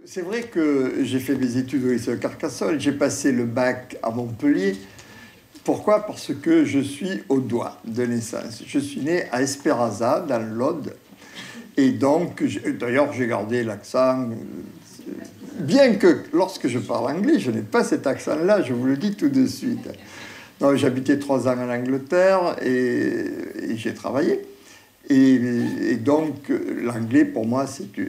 C'est vrai que j'ai fait mes études au lycée de Carcassonne, j'ai passé le bac à Montpellier. Pourquoi? Parce que je suis audois de naissance. Je suis né à Espéraza, dans l'Aude. Et donc, d'ailleurs, j'ai gardé l'accent. Bien que lorsque je parle anglais, je n'ai pas cet accent-là, je vous le dis tout de suite. J'habitais 3 ans en Angleterre et j'ai travaillé. Et donc, l'anglais, pour moi,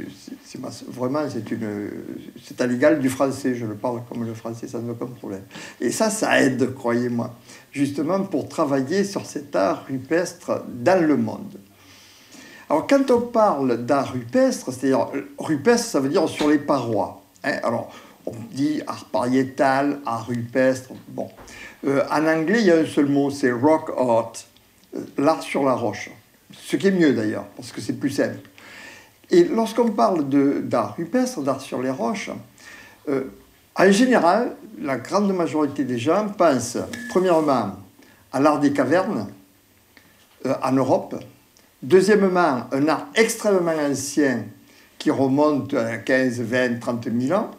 c'est à l'égal du français. Je le parle comme le français sans aucun problème. Et ça aide, croyez-moi, justement pour travailler sur cet art rupestre dans le monde. Alors, quand on parle d'art rupestre, c'est-à-dire rupestre, ça veut dire sur les parois. Alors, on dit art pariétal, art rupestre. Bon. En anglais, il y a un seul mot, c'est rock art, l'art sur la roche. Ce qui est mieux d'ailleurs, parce que c'est plus simple. Et lorsqu'on parle d'art rupestre, d'art sur les roches, en général, la grande majorité des gens pensent, premièrement, à l'art des cavernes en Europe. Deuxièmement, un art extrêmement ancien qui remonte à 15, 20, 30 000 ans.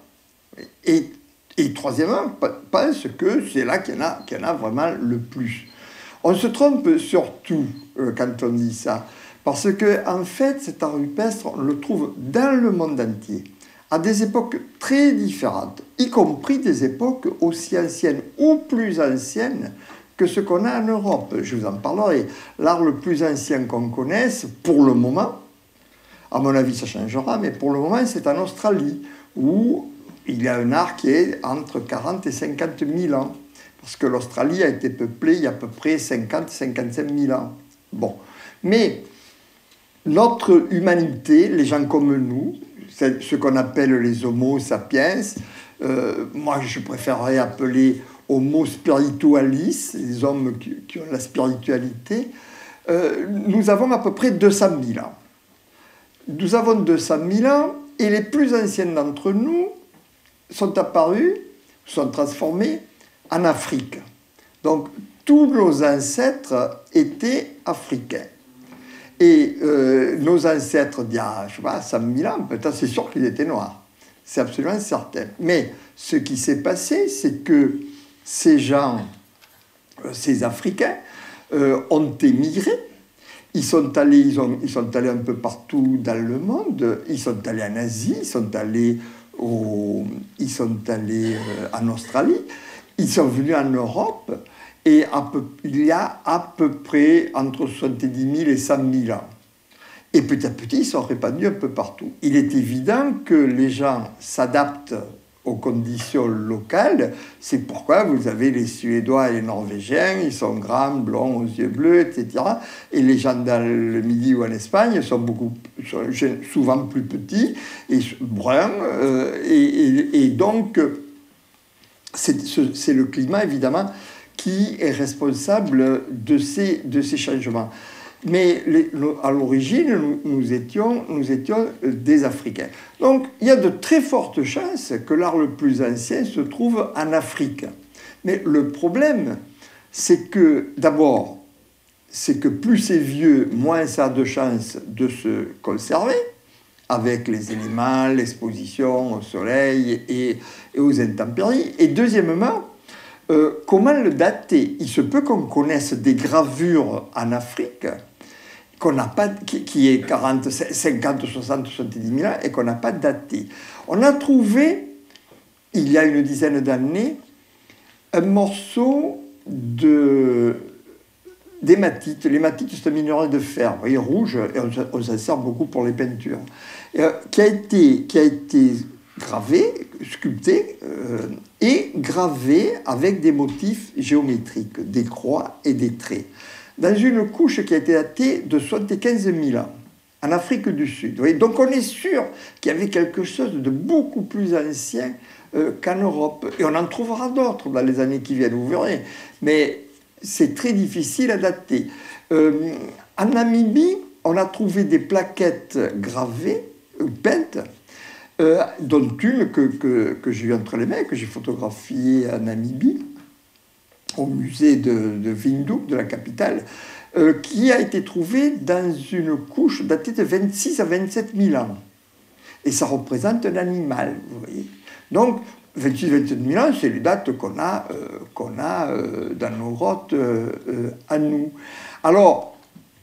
Et troisièmement, pense que c'est là qu'il y en a vraiment le plus. On se trompe surtout quand on dit ça, parce que en fait, cet art rupestre, on le trouve dans le monde entier, à des époques très différentes, y compris des époques aussi anciennes ou plus anciennes que ce qu'on a en Europe. Je vous en parlerai. L'art le plus ancien qu'on connaisse, pour le moment, à mon avis ça changera, mais pour le moment c'est en Australie, où il y a un art qui est entre 40 et 50 000 ans. Parce que l'Australie a été peuplée il y a à peu près 50-55 000 ans. Bon. Mais notre humanité, les gens comme nous, c'est ce qu'on appelle les homo sapiens, moi je préférerais appeler homo spiritualis, les hommes qui ont la spiritualité, nous avons à peu près 200 000 ans. Nous avons 200 000 ans et les plus anciens d'entre nous sont apparus, sont transformés en Afrique. Donc, tous nos ancêtres étaient africains. Et nos ancêtres d'il y a, je sais pas, 100 000 ans, peut-être c'est sûr qu'ils étaient noirs. C'est absolument certain. Mais ce qui s'est passé, c'est que ces gens, ces Africains, ont émigré. Ils sont allés un peu partout dans le monde. Ils sont allés en Asie, ils sont allés en Australie. Ils sont venus en Europe et il y a à peu près entre 70 000 et 100 000 ans. Et petit à petit, ils sont répandus un peu partout. Il est évident que les gens s'adaptent aux conditions locales. C'est pourquoi vous avez les Suédois et les Norvégiens, ils sont grands, blonds, aux yeux bleus, etc. Et les gens dans le Midi ou en Espagne sont souvent plus petits et bruns. Et donc, c'est le climat, évidemment, qui est responsable de ces changements. Mais à l'origine, nous étions des Africains. Donc, il y a de très fortes chances que l'art le plus ancien se trouve en Afrique. Mais le problème, c'est que, d'abord, plus c'est vieux, moins ça a de chances de se conserver, avec les éléments, l'exposition au soleil et aux intempéries. Et deuxièmement, comment le dater? Il se peut qu'on connaisse des gravures en Afrique qu'on n'a pas, qui est 40, 50, 60, 70 000 ans et qu'on n'a pas daté. On a trouvé, il y a une dizaine d'années, un morceau d'hématite. L'hématite, c'est un minerai de fer, vous voyez, rouge, et on s'en sert beaucoup pour les peintures, qui a été gravé, sculpté, et gravé avec des motifs géométriques, des croix et des traits, dans une couche qui a été datée de 75 000 ans, en Afrique du Sud. Vous voyez, donc on est sûr qu'il y avait quelque chose de beaucoup plus ancien qu'en Europe. Et on en trouvera d'autres dans les années qui viennent, vous verrez. Mais c'est très difficile à dater. En Namibie, on a trouvé des plaquettes gravées, peintes, dont une que j'ai eu entre les mains, que j'ai photographiée à Namibie, au musée de Windhoek, de la capitale, qui a été trouvée dans une couche datée de 26 à 27 000 ans. Et ça représente un animal, vous voyez. Donc, 26-27 000 ans, c'est les dates qu'on a dans nos grottes à nous. Alors,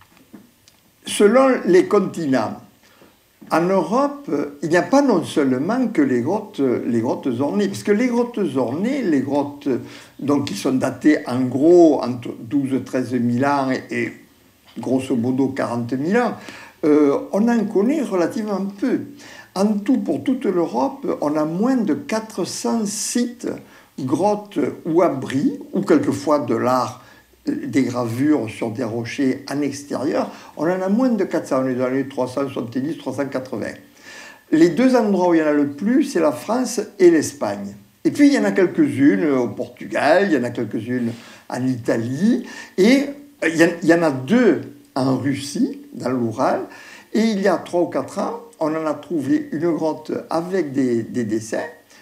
selon les continents, en Europe, il n'y a pas non seulement que les grottes ornées, parce que les grottes ornées, les grottes donc, qui sont datées en gros entre 12-13 000 ans et grosso modo 40 000 ans, on en connaît relativement peu. En tout, pour toute l'Europe, on a moins de 400 sites, grottes ou abris, ou quelquefois de l'art, des gravures sur des rochers en extérieur. On en a moins de 400, on est dans les 370, 380. Les deux endroits où il y en a le plus, c'est la France et l'Espagne. Et puis, il y en a quelques-unes au Portugal, il y en a quelques-unes en Italie, et il y en a 2 en Russie, dans l'Oural, et il y a 3 ou 4 ans, on en a trouvé une grotte avec des dessins,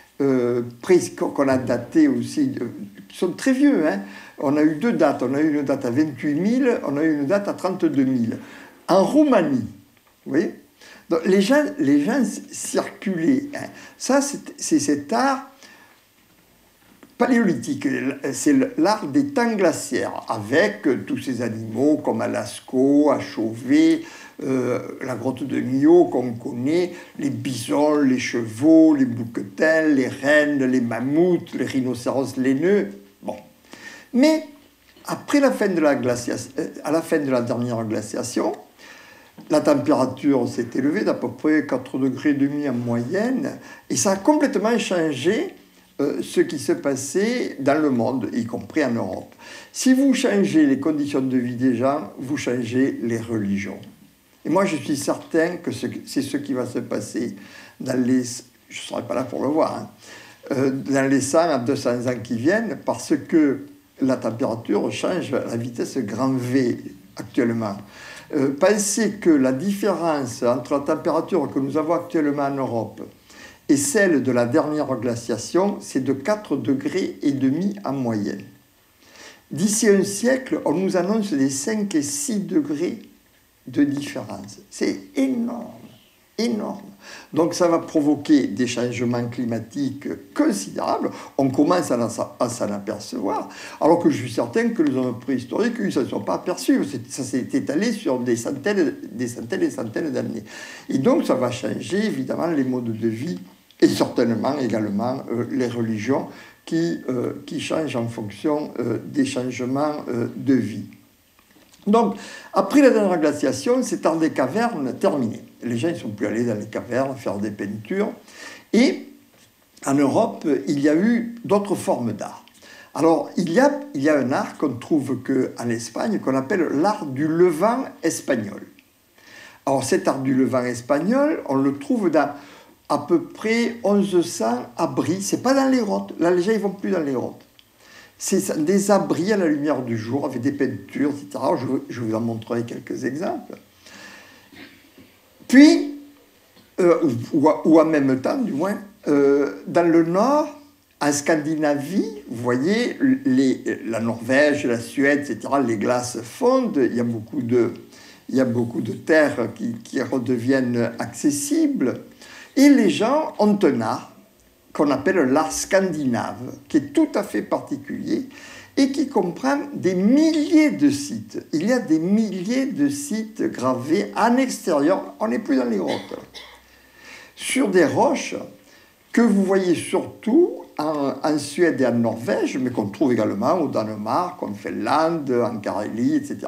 qu'on a datés aussi, qui sont très vieux. Hein. On a eu 2 dates. On a eu une date à 28 000, on a eu une date à 32 000. En Roumanie, vous voyez. Donc, les gens circulaient. Hein. Ça, c'est cet art paléolithique. C'est l'art des temps glaciaires, avec tous ces animaux comme à Lascaux, à Chauvet, la grotte de Millau qu'on connaît, les bisons, les chevaux, les bouquetins, les rennes, les mammouths, les rhinocéros laineux. Bon. Mais après la fin de la glaciation, à la fin de la dernière glaciation, la température s'est élevée d'à peu près 4,5 degrés en moyenne, et ça a complètement changé ce qui se passait dans le monde, y compris en Europe. Si vous changez les conditions de vie des gens, vous changez les religions. Et moi, je suis certain que c'est ce qui va se passer dans les... Je ne serai pas là pour le voir. Hein, dans les 100 à 200 ans qui viennent, parce que la température change à la vitesse grand V actuellement. Pensez que la différence entre la température que nous avons actuellement en Europe et celle de la dernière glaciation, c'est de 4,5 degrés en moyenne. D'ici un siècle, on nous annonce des 5 et 6 degrés de différence. C'est énorme, énorme. Donc ça va provoquer des changements climatiques considérables. On commence à s'en apercevoir, alors que je suis certain que les hommes préhistoriques, ils ne s'en sont pas aperçus. Ça s'est étalé sur des centaines d'années. Et donc ça va changer évidemment les modes de vie et certainement également les religions qui changent en fonction des changements de vie. Donc, après la dernière glaciation, cet art des cavernes terminé. Les gens ne sont plus allés dans les cavernes faire des peintures. Et en Europe, il y a eu d'autres formes d'art. Alors, il y a un art qu'on trouve qu'en Espagne, qu'on appelle l'art du Levant espagnol. Alors, cet art du Levant espagnol, on le trouve dans à peu près 1100 abris. Ce n'est pas dans les grottes. Là, les gens ne vont plus dans les grottes. C'est des abris à la lumière du jour, avec des peintures, etc. Je vous en montrerai quelques exemples. Puis, ou en même temps, du moins, dans le nord, en Scandinavie, vous voyez, la Norvège, la Suède, etc., les glaces fondent, il y a beaucoup de terres qui redeviennent accessibles, et les gens ont un art qu'on appelle l'art scandinave, qui est tout à fait particulier et qui comprend des milliers de sites. Il y a des milliers de sites gravés en extérieur, on n'est plus dans les grottes, sur des roches que vous voyez surtout en Suède et en Norvège, mais qu'on trouve également au Danemark, en Finlande, en Carélie, etc.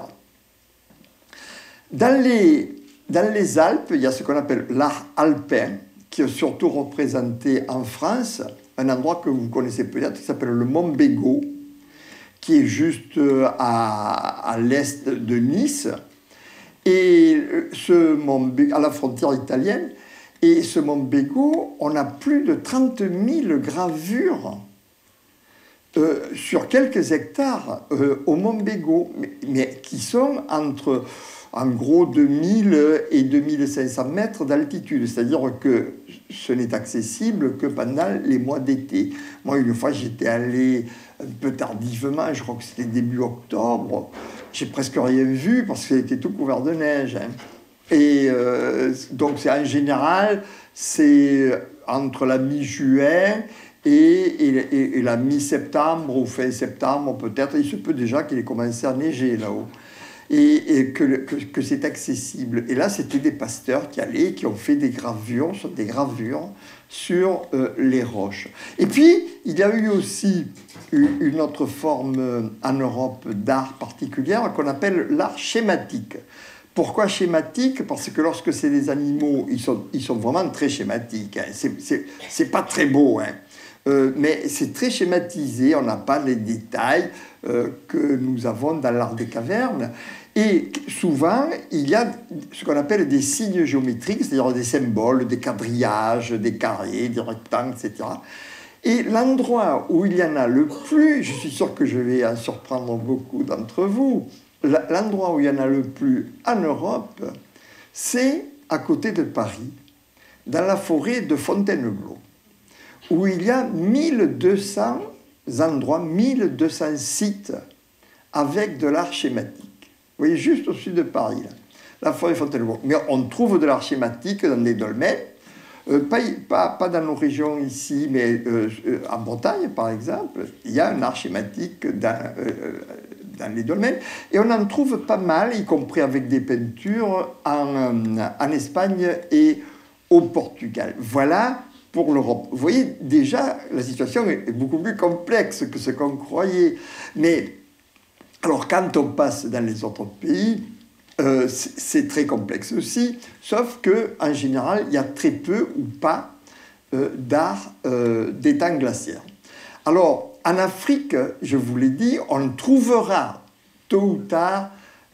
Dans les Alpes, il y a ce qu'on appelle l'art alpin, qui est surtout représenté en France, un endroit que vous connaissez peut-être, qui s'appelle le Mont Bégaud, qui est juste à l'est de Nice, et à la frontière italienne. Et ce Mont Bégaud, on a plus de 30 000 gravures sur quelques hectares au Mont Bégaud, mais qui sont entre... en gros 2000 et 2500 mètres d'altitude, c'est-à-dire que ce n'est accessible que pendant les mois d'été. Moi, une fois, j'étais allé un peu tardivement, je crois que c'était début octobre, j'ai presque rien vu parce que c'était tout couvert de neige. Hein. Et donc, c'est en général, c'est entre la mi-juin et la mi-septembre ou fin septembre, peut-être. Il se peut déjà qu'il ait commencé à neiger là-haut. Et que c'est accessible. Et là, c'était des pasteurs qui allaient, qui ont fait des gravures sur les roches. Et puis, il y a eu aussi une autre forme en Europe d'art particulière qu'on appelle l'art schématique. Pourquoi schématique? Parce que lorsque c'est des animaux, ils sont vraiment très schématiques. Hein. C'est pas très beau, hein. Mais c'est très schématisé, on n'a pas les détails que nous avons dans l'art des cavernes. Et souvent, il y a ce qu'on appelle des signes géométriques, c'est-à-dire des symboles, des quadrillages, des carrés, des rectangles, etc. Et l'endroit où il y en a le plus, je suis sûr que je vais en surprendre beaucoup d'entre vous, l'endroit où il y en a le plus en Europe, c'est à côté de Paris, dans la forêt de Fontainebleau, où il y a 1200 endroits, 1200 sites avec de l'art schématique. Vous voyez, juste au sud de Paris, là, la forêt de Fontainebleau. Mais on trouve de l'art schématique dans les dolmens, pas dans nos régions ici, mais en Bretagne, par exemple, il y a un art schématique dans les dolmens, et on en trouve pas mal, y compris avec des peintures, en Espagne et au Portugal. Voilà pour l'Europe. Vous voyez, déjà, la situation est beaucoup plus complexe que ce qu'on croyait. Mais, alors, quand on passe dans les autres pays, c'est très complexe aussi, sauf qu'en général, il y a très peu ou pas d'art des temps glaciaires. Alors, en Afrique, je vous l'ai dit, on trouvera tôt ou tard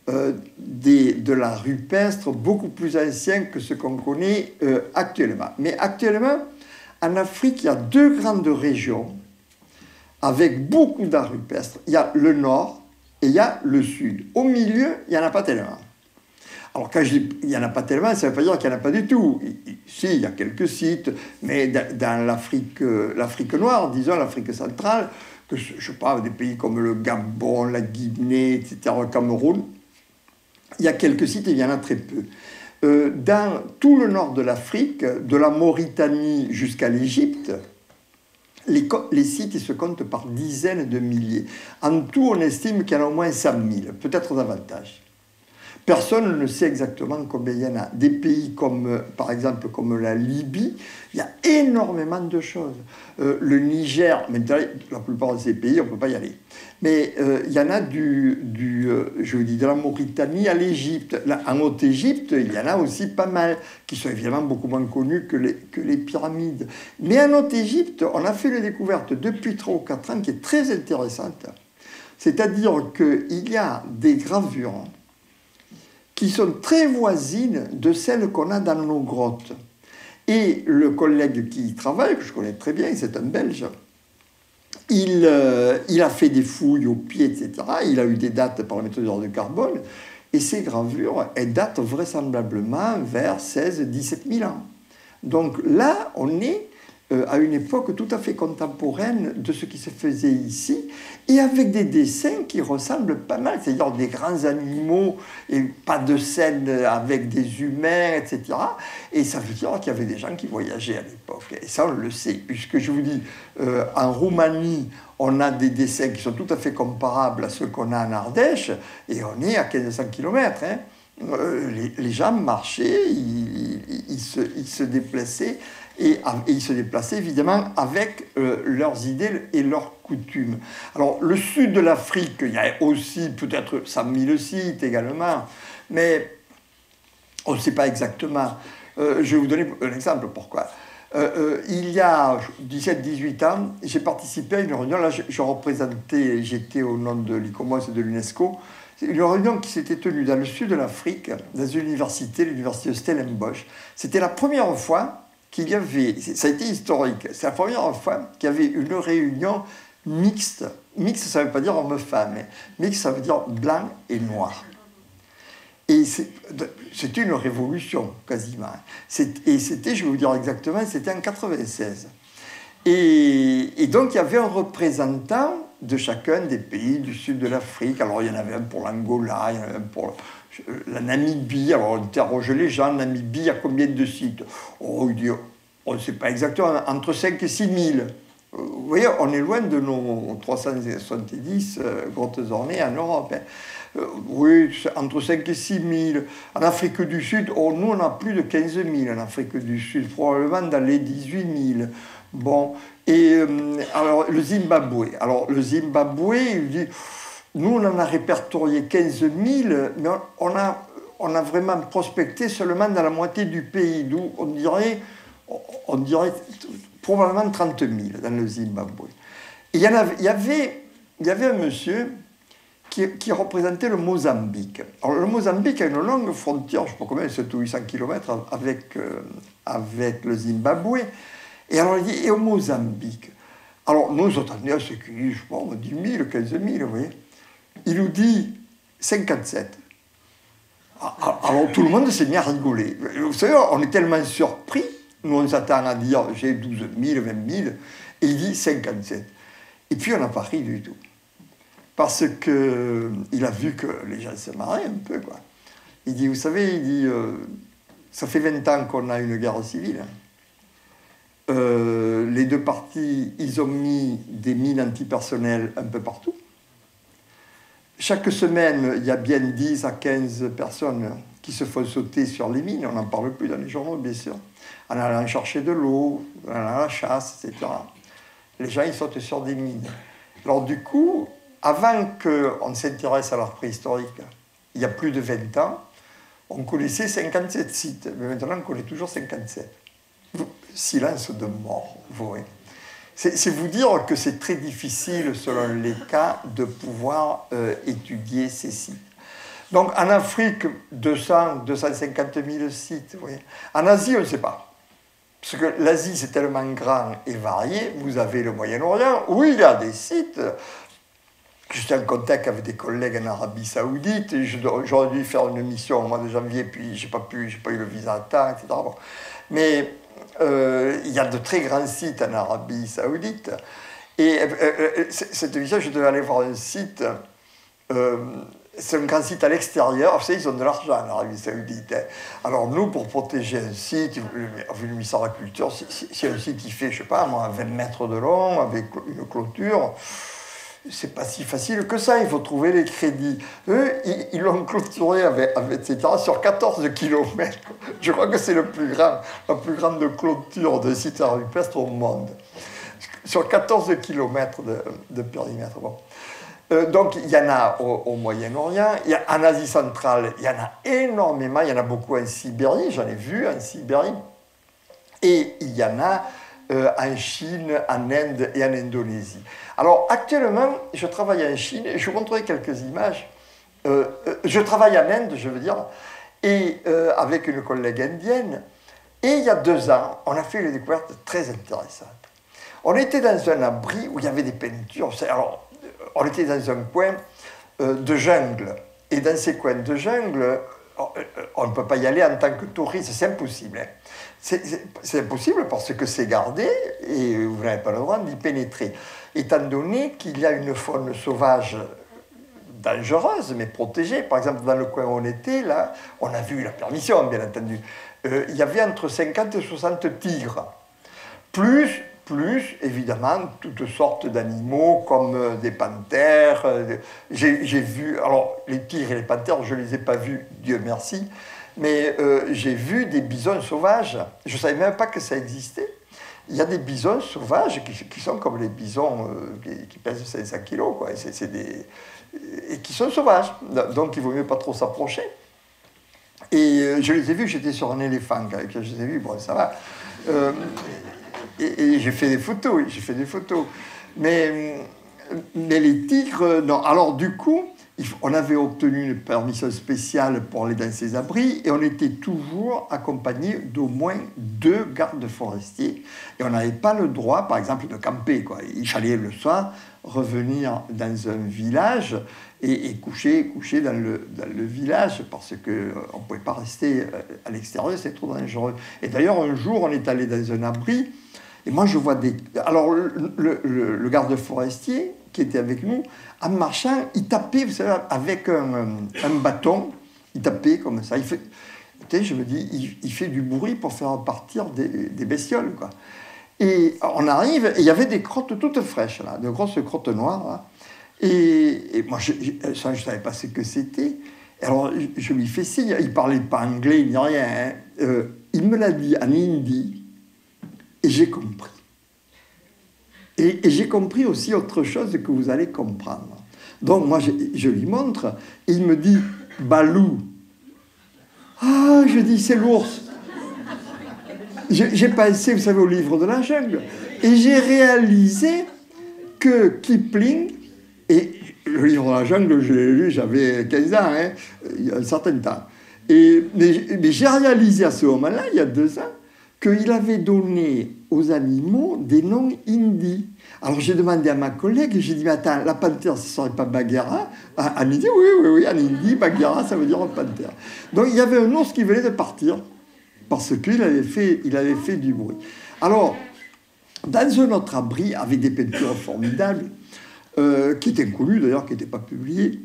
de l'art rupestre beaucoup plus ancien que ce qu'on connaît actuellement. Mais actuellement, en Afrique, il y a deux grandes régions avec beaucoup d'art rupestre. Il y a le nord et il y a le sud. Au milieu, il n'y en a pas tellement. Alors, quand je dis il n'y en a pas tellement, ça ne veut pas dire qu'il n'y en a pas du tout. Si, il y a quelques sites, mais dans l'Afrique noire, disons l'Afrique centrale, que je parle des pays comme le Gabon, la Guinée, etc., le Cameroun, il y a quelques sites et il y en a très peu. Dans tout le nord de l'Afrique, de la Mauritanie jusqu'à l'Égypte, les sites ils se comptent par dizaines de milliers. En tout, on estime qu'il y en a au moins 100 000, peut-être davantage. Personne ne sait exactement combien il y en a. Des pays comme, par exemple, comme la Libye, il y a énormément de choses. Le Niger, maintenant, la plupart de ces pays, on ne peut pas y aller. Mais il y en a de la Mauritanie à l'Égypte. En Haute-Égypte, il y en a aussi pas mal, qui sont évidemment beaucoup moins connus que les pyramides. Mais en Haute-Égypte, on a fait une découverte depuis 3 ou 4 ans qui est très intéressante. C'est-à-dire qu'il y a des gravures qui sont très voisines de celles qu'on a dans nos grottes. Et le collègue qui y travaille, que je connais très bien, c'est un Belge, il a fait des fouilles au pied, etc. Il a eu des dates par la méthode de carbone, et ces gravures, elles datent vraisemblablement vers 16-17 000 ans. Donc là, on est à une époque tout à fait contemporaine de ce qui se faisait ici, et avec des dessins qui ressemblent pas mal, c'est-à-dire des grands animaux, et pas de scènes avec des humains, etc. Et ça veut dire qu'il y avait des gens qui voyageaient à l'époque, et ça on le sait, puisque je vous dis, en Roumanie, on a des dessins qui sont tout à fait comparables à ceux qu'on a en Ardèche, et on est à 1500 km, hein. Les gens marchaient, ils se déplaçaient, et ils se déplaçaient évidemment avec leurs idées et leurs coutumes. Alors, le sud de l'Afrique, il y a aussi peut-être 100 000 sites également, mais on ne sait pas exactement. Je vais vous donner un exemple, pourquoi. Il y a 17-18 ans, j'ai participé à une réunion, là je représentais, j'étais au nom de l'ICOMOS et de l'UNESCO, une réunion qui s'était tenue dans le sud de l'Afrique, dans une université, l'université de Stellenbosch. C'était la première fois qu'il y avait, ça a été historique, c'est la première fois qu'il y avait une réunion mixte. Mixte, ça ne veut pas dire homme-femme, mixte, ça veut dire blanc et noir. Et c'était une révolution, quasiment. Et c'était, je vais vous dire exactement, c'était en 96. Et donc, il y avait un représentant de chacun des pays du sud de l'Afrique. Alors, il y en avait un pour l'Angola, il y en avait un pour la Namibie. Alors, on interrogeait les gens, Namibie, il y a combien de sites? Oh, il dit, on ne sait pas exactement, entre 5 et 6 000. Vous voyez, on est loin de nos 370 grottes ornées en Europe. Hein. Oui, entre 5 et 6 000. En Afrique du Sud, nous, on a plus de 15 000 en Afrique du Sud, probablement dans les 18 000. Bon, et alors le Zimbabwe. Alors, le Zimbabwe, il dit, nous, on en a répertorié 15 000, mais on a vraiment prospecté seulement dans la moitié du pays, d'où on dirait probablement 30 000 dans le Zimbabwe. Et il y avait un monsieur qui représentait le Mozambique. Alors, le Mozambique a une longue frontière, je ne sais pas combien, 700 ou 800 km avec le Zimbabwe. Et alors, il dit, et au Mozambique? Alors, nous, on attendait à ce qu'il dit, je sais pas, 10 000, 15 000, vous voyez. Il nous dit 57. Alors, tout le monde s'est mis à rigoler. Vous savez, on est tellement surpris. Nous, on s'attend à dire, j'ai 12 000, 20 000. Et il dit 57. Et puis, on n'a pas ri du tout. Parce qu'il a vu que les gens se marraient un peu, quoi. Il dit, vous savez, ça fait 20 ans qu'on a une guerre civile. Les deux parties, ils ont mis des mines antipersonnelles un peu partout. Chaque semaine, il y a bien 10 à 15 personnes qui se font sauter sur les mines. On n'en parle plus dans les journaux, bien sûr. En allant chercher de l'eau, en allant à la chasse, etc. Les gens, ils sautent sur des mines. Alors du coup, avant qu'on s'intéresse à l'art préhistorique, il y a plus de 20 ans, on connaissait 57 sites. Mais maintenant, on connaît toujours 57. Silence de mort, vous voyez. C'est vous dire que c'est très difficile, selon les cas, de pouvoir étudier ces sites. Donc, en Afrique, 200, 250 000 sites, vous voyez. En Asie, on ne sait pas. Parce que l'Asie, c'est tellement grand et varié. Vous avez le Moyen-Orient, où il y a des sites. J'étais en contact avec des collègues en Arabie Saoudite. J'aurais dû faire une mission au mois de janvier, puis j'ai pas eu le visa à temps, etc. Bon. Mais il y a de très grands sites en Arabie Saoudite. Et cette mission, je devais aller voir un site. C'est un grand site à l'extérieur. Vous savez, ils ont de l'argent en Arabie Saoudite. Alors nous, pour protéger un site, le ministère de la Culture, si un site qui fait, je sais pas, moi, 20 mètres de long, avec une clôture, c'est pas si facile que ça, il faut trouver les crédits. Eux, ils l'ont clôturé etc., sur 14 km. Je crois que c'est la plus grande clôture de site rupestre au monde. Sur 14 km de périmètre. Bon. Donc, il y en a au Moyen-Orient, en Asie centrale, il y en a énormément, il y en a beaucoup en Sibérie, j'en ai vu en Sibérie, et il y en a en Chine, en Inde et en Indonésie. Alors, actuellement, je travaille en Chine, et je vous montrerai quelques images. Je travaille en Inde, je veux dire, et avec une collègue indienne, et il y a 2 ans, on a fait une découverte très intéressante. On était dans un abri où il y avait des peintures. Alors, on était dans un coin de jungle. Et dans ces coins de jungle, on ne peut pas y aller en tant que touriste, c'est impossible. Hein. C'est impossible parce que c'est gardé et vous n'avez pas le droit d'y pénétrer. Étant donné qu'il y a une faune sauvage dangereuse, mais protégée. Par exemple, dans le coin où on était, là, on a vu la permission, bien entendu. Il y avait entre 50 et 60 tigres. Plus, évidemment, toutes sortes d'animaux, comme des panthères. J'ai vu, alors, les tigres et les panthères, je ne les ai pas vus, Dieu merci, mais j'ai vu des bisons sauvages. Je ne savais même pas que ça existait. Il y a des bisons sauvages qui sont comme les bisons qui pèsent 500 kilos, quoi. Et qui sont sauvages. Donc, il vaut mieux pas trop s'approcher. Et je les ai vus, j'étais sur un éléphant, je les ai vus, bon, ça va. Et j'ai fait des photos, Mais les tigres, non. Alors, du coup, on avait obtenu une permission spéciale pour aller dans ces abris et on était toujours accompagné d'au moins 2 gardes forestiers. Et on n'avait pas le droit, par exemple, de camper, quoi. Il fallait le soir revenir dans un village et coucher dans le village parce qu'on ne pouvait pas rester à l'extérieur, c'est trop dangereux. Et d'ailleurs, un jour, on est allé dans un abri et moi, je vois des... Alors, le garde forestier, qui était avec nous, en marchant, il tapait, vous savez, avec un bâton, il tapait comme ça. Je me dis, il fait du bruit pour faire partir des bestioles, quoi. Et on arrive, et il y avait des crottes toutes fraîches, là, de grosses crottes noires, là. Et moi, je ne savais pas ce que c'était. Alors, je lui fais signe, il ne parlait pas anglais ni rien. Hein. Il me l'a dit en hindi, et j'ai compris. Et j'ai compris aussi autre chose que vous allez comprendre. Donc, moi, je lui montre, et il me dit, Balou. Ah, je dis, c'est l'ours. J'ai pensé, vous savez, au livre de la jungle. Et j'ai réalisé que Kipling, et le livre de la jungle, je l'ai lu, j'avais 15 ans, hein, il y a un certain temps. Mais j'ai réalisé à ce moment-là, il y a 2 ans, qu'il avait donné aux animaux des noms hindis. Alors j'ai demandé à ma collègue, j'ai dit, mais attends, la panthère, ce ne serait pas Bagheera? Elle me dit, oui, en hindi, Bagheera, ça veut dire panthère. Donc il y avait un ours qui venait de partir, parce qu'il avait fait du bruit. Alors, dans un autre abri, avec des peintures formidables, qui étaient connues d'ailleurs, qui n'étaient pas publiées,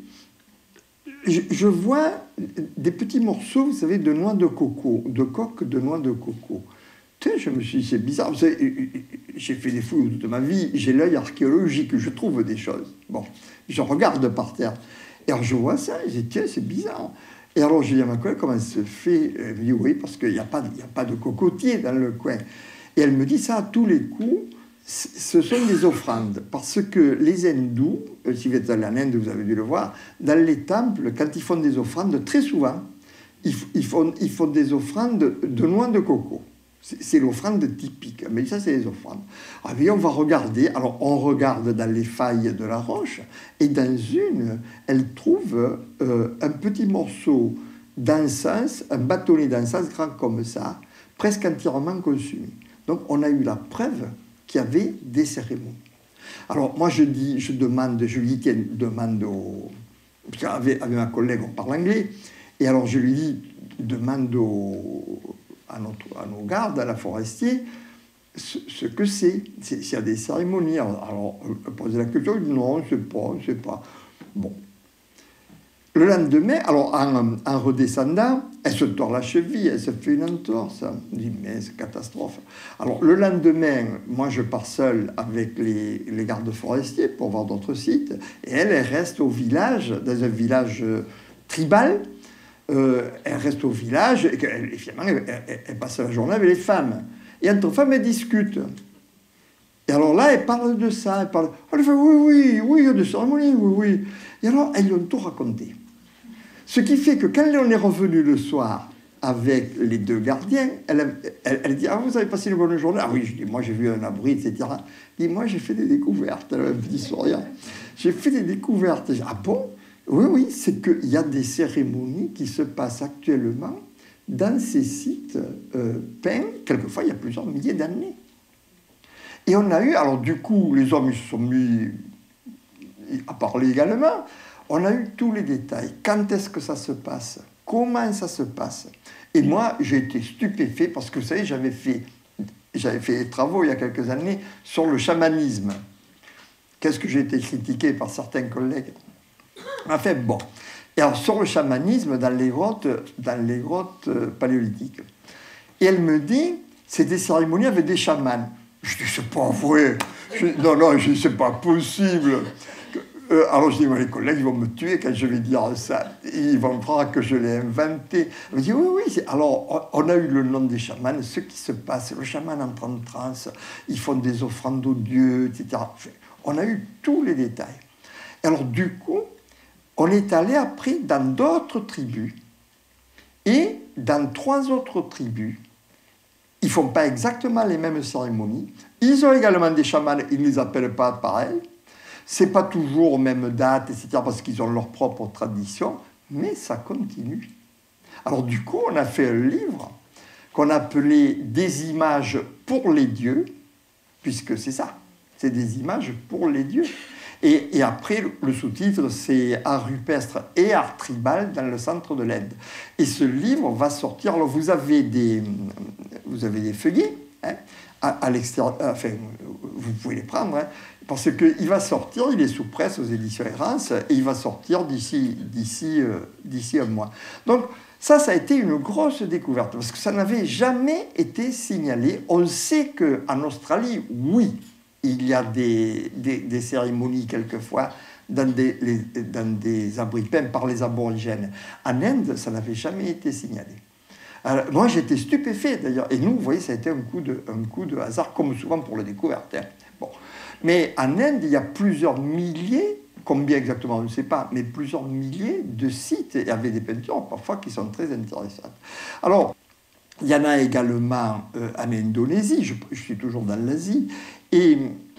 je vois des petits morceaux, vous savez, de noix de coco, de coque de noix de coco. Je me suis dit, c'est bizarre. Vous savez, j'ai fait des fouilles toute ma vie, j'ai l'œil archéologique, je trouve des choses. Bon, je regarde par terre. Et alors je vois ça, et je dis, tiens, c'est bizarre. Et alors je dis à ma collègue, comment ça se fait? Elle me dit, oui, parce qu'il n'y a pas de cocotier dans le coin. Et elle me dit, ça, à tous les coups, ce sont des offrandes. Parce que les hindous, si vous êtes allé en Inde, vous avez dû le voir, dans les temples, quand ils font des offrandes, très souvent, ils font des offrandes de noix de coco. C'est l'offrande typique, mais ça, c'est les offrandes. Alors, on va regarder. Alors, on regarde dans les failles de la roche, et dans une, elle trouve un petit morceau d'encens, un bâtonnet d'encens grand comme ça, presque entièrement consumé. Donc, on a eu la preuve qu'il y avait des cérémonies. Alors, moi, je lui dis, tiens, demande au... Parce qu'avec ma collègue, on parle anglais, et alors je lui dis, demande à nos gardes, à la forestier, ce que c'est, s'il y a des cérémonies. Alors, elle pose la question, je dis non, je ne sais pas. Bon. Le lendemain, alors en redescendant, elle se tord la cheville, elle se fait une entorse. Je dis, mais c'est catastrophe. Alors, le lendemain, moi, je pars seul avec les gardes forestiers pour voir d'autres sites, et elle reste au village, dans un village tribal. Elle reste au village, et finalement, elle passe la journée avec les femmes. Et entre femmes, elles discutent. Et alors là, elle parle de ça, elle fait oui, il y a des cérémonies, oui. Et alors, elles lui ont tout raconté. Ce qui fait que quand on est revenu le soir avec les 2 gardiens, elle dit, ah, vous avez passé une bonne journée? Ah oui, je dis, moi j'ai vu un abri, etc. Je dis, moi j'ai fait des découvertes, un petit sourire. J'ai fait des découvertes. Je dis, ah bon? Oui, c'est qu'il y a des cérémonies qui se passent actuellement dans ces sites peints, quelquefois il y a plusieurs milliers d'années. Et on a eu, alors du coup, les hommes ils se sont mis à parler également, on a eu tous les détails. Quand est-ce que ça se passe? Comment ça se passe? Et moi, j'ai été stupéfait parce que, vous savez, j'avais fait des travaux il y a quelques années sur le chamanisme. Qu'est-ce que j'ai été critiqué par certains collègues? Enfin, bon. Et alors, sur le chamanisme, dans les grottes paléolithiques. Et elle me dit, c'est des cérémonies avec des chamans. Je dis, c'est pas vrai. Non, je dis, c'est pas possible. Alors je dis, les collègues, ils vont me tuer quand je vais dire ça. Ils vont croire que je l'ai inventé. Elle me dit, oui. Alors, on a eu le nom des chamans, ce qui se passe. Le chaman entre en transe, ils font des offrandes aux dieux, etc. On a eu tous les détails. Alors, du coup, on est allé après dans d'autres tribus. Et dans 3 autres tribus, ils ne font pas exactement les mêmes cérémonies. Ils ont également des chamans, ils ne les appellent pas pareil. Ce n'est pas toujours aux mêmes dates, etc., parce qu'ils ont leur propre tradition, mais ça continue. Alors du coup, on a fait un livre qu'on appelait « Des images pour les dieux », puisque c'est ça, c'est des images pour les dieux. Et après, le sous-titre, c'est « Art rupestre et art tribal dans le centre de l'Inde ». Et ce livre va sortir, alors vous avez des feuillets, hein, à l'extérieur, enfin, vous pouvez les prendre, hein. Parce qu'il va sortir, il est sous presse aux éditions Errance, et il va sortir d'ici un mois. Donc, ça a été une grosse découverte, parce que ça n'avait jamais été signalé. On sait qu'en Australie, oui, il y a des cérémonies quelquefois dans des abris peints par les aborigènes. En Inde, ça n'avait jamais été signalé. Alors, moi, j'étais stupéfait, d'ailleurs. Et nous, vous voyez, ça a été un coup de hasard, comme souvent pour la découverte. Hein. Bon. Mais en Inde, il y a plusieurs milliers, combien exactement, on ne sait pas, mais plusieurs milliers de sites avec des peintures, parfois, qui sont très intéressantes. Alors, il y en a également en Indonésie, je suis toujours dans l'Asie, et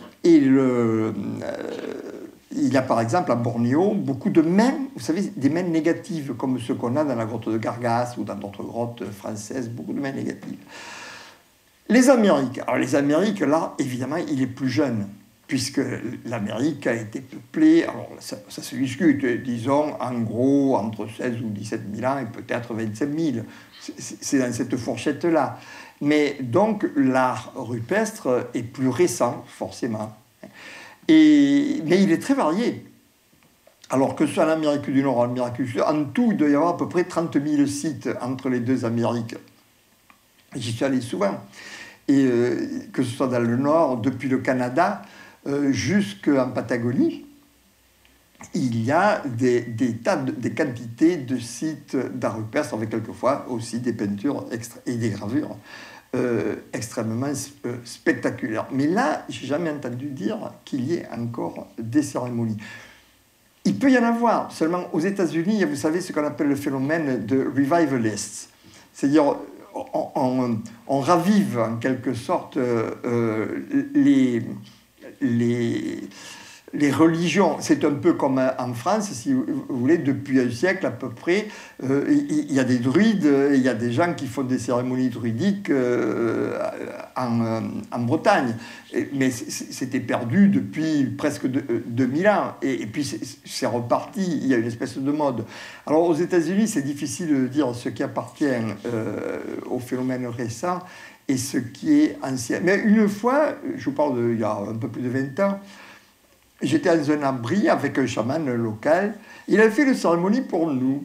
il y a par exemple à Bornéo beaucoup de mains, vous savez, des mains négatives, comme ceux qu'on a dans la grotte de Gargas ou dans d'autres grottes françaises, beaucoup de mains négatives. Les Amériques, alors les Amériques, là, évidemment, il est plus jeune, puisque l'Amérique a été peuplée, alors ça se discute, disons, en gros, entre 16 ou 17 000 ans et peut-être 25 000. C'est dans cette fourchette-là. Mais donc, l'art rupestre est plus récent, forcément. Mais il est très varié. Alors que ce soit en Amérique du Nord ou en Amérique du Sud, en tout, il doit y avoir à peu près 30 000 sites entre les deux Amériques. J'y suis allé souvent. Et que ce soit dans le Nord, depuis le Canada, jusqu'en Patagonie, il y a des quantités de sites d'art rupestre, avec quelquefois aussi des peintures et des gravures extrêmement spectaculaires. Mais là, je n'ai jamais entendu dire qu'il y ait encore des cérémonies. Il peut y en avoir, seulement aux États-Unis, vous savez ce qu'on appelle le phénomène de revivalists. C'est-à-dire, on ravive en quelque sorte les religions. C'est un peu comme en France, si vous voulez, depuis un siècle à peu près, il y a des druides, il y a des gens qui font des cérémonies druidiques en Bretagne. Mais c'était perdu depuis presque 2000 ans. Et puis c'est reparti, il y a une espèce de mode. Alors aux États-Unis, c'est difficile de dire ce qui appartient au phénomène récent et ce qui est ancien. Mais une fois, je vous parle il y a un peu plus de 20 ans, j'étais dans un abri avec un chaman local. Il avait fait une cérémonie pour nous.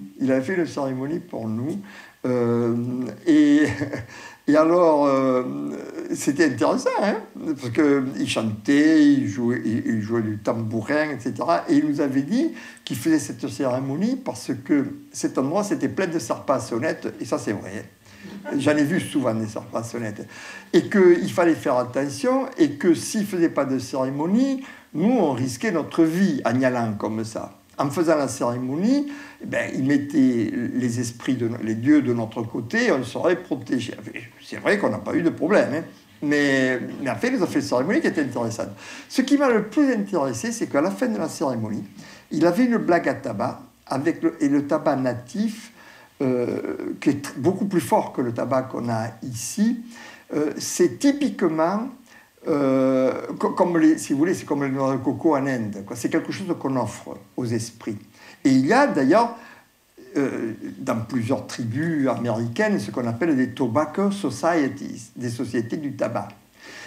Et alors, c'était intéressant, hein, parce qu'il chantait, il jouait du tambourin, etc. Et il nous avait dit qu'il faisait cette cérémonie parce que cet endroit, c'était plein de serpents à sonnettes, et ça, c'est vrai. J'en ai vu souvent des serpents à sonnettes. Et qu'il fallait faire attention, et que s'il ne faisait pas de cérémonie, nous, on risquait notre vie en y allant comme ça. En faisant la cérémonie, eh bien, il mettait les esprits, les dieux de notre côté, on serait protégé. C'est vrai qu'on n'a pas eu de problème, hein. Mais en fait, ils ont fait une cérémonie qui était intéressante. Ce qui m'a le plus intéressé, c'est qu'à la fin de la cérémonie, il avait une blague à tabac, et le tabac natif, qui est beaucoup plus fort que le tabac qu'on a ici, c'est typiquement... si vous voulez, c'est comme le noix de coco en Inde. C'est quelque chose qu'on offre aux esprits. Et il y a d'ailleurs, dans plusieurs tribus américaines, ce qu'on appelle des tobacco societies, des sociétés du tabac. Pourquoi ?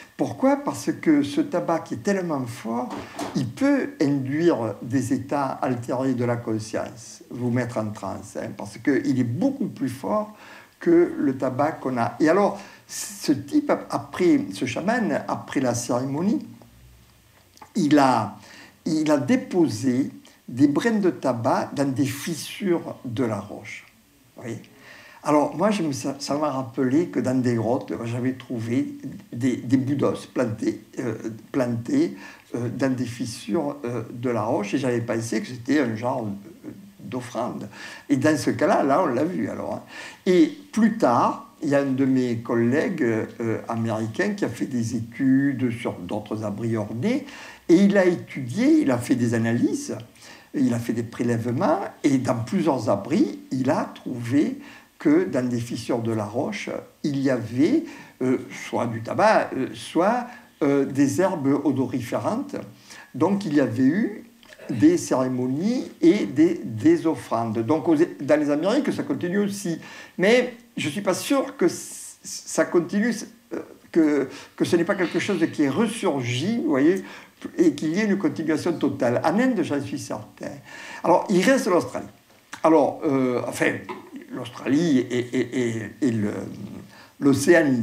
Parce que ce tabac qui est tellement fort, il peut induire des états altérés de la conscience, vous mettre en transe, hein, parce qu'il est beaucoup plus fort que le tabac qu'on a. Et alors, ce type, ce chaman, après la cérémonie, il a déposé des brins de tabac dans des fissures de la roche. Vous voyez ? Alors, moi, ça m'a rappelé que dans des grottes, j'avais trouvé des boudos plantés dans des fissures de la roche, et j'avais pensé que c'était un genre d'offrande. Et dans ce cas-là, là, on l'a vu, alors. Hein. Et plus tard, il y a un de mes collègues américains qui a fait des études sur d'autres abris ornés, et il a étudié, il a fait des analyses, il a fait des prélèvements, et dans plusieurs abris, il a trouvé que dans des fissures de la roche, il y avait soit du tabac, soit des herbes odoriférantes. Donc il y avait eu des cérémonies et des offrandes. Donc dans les Amériques, ça continue aussi. Mais je ne suis pas sûr que ça continue, que ce n'est pas quelque chose qui est ressurgi, vous voyez, et qu'il y ait une continuation totale. En Inde, j'en suis certain. Alors, il reste l'Australie. Alors, enfin, l'Australie et l'Océanie.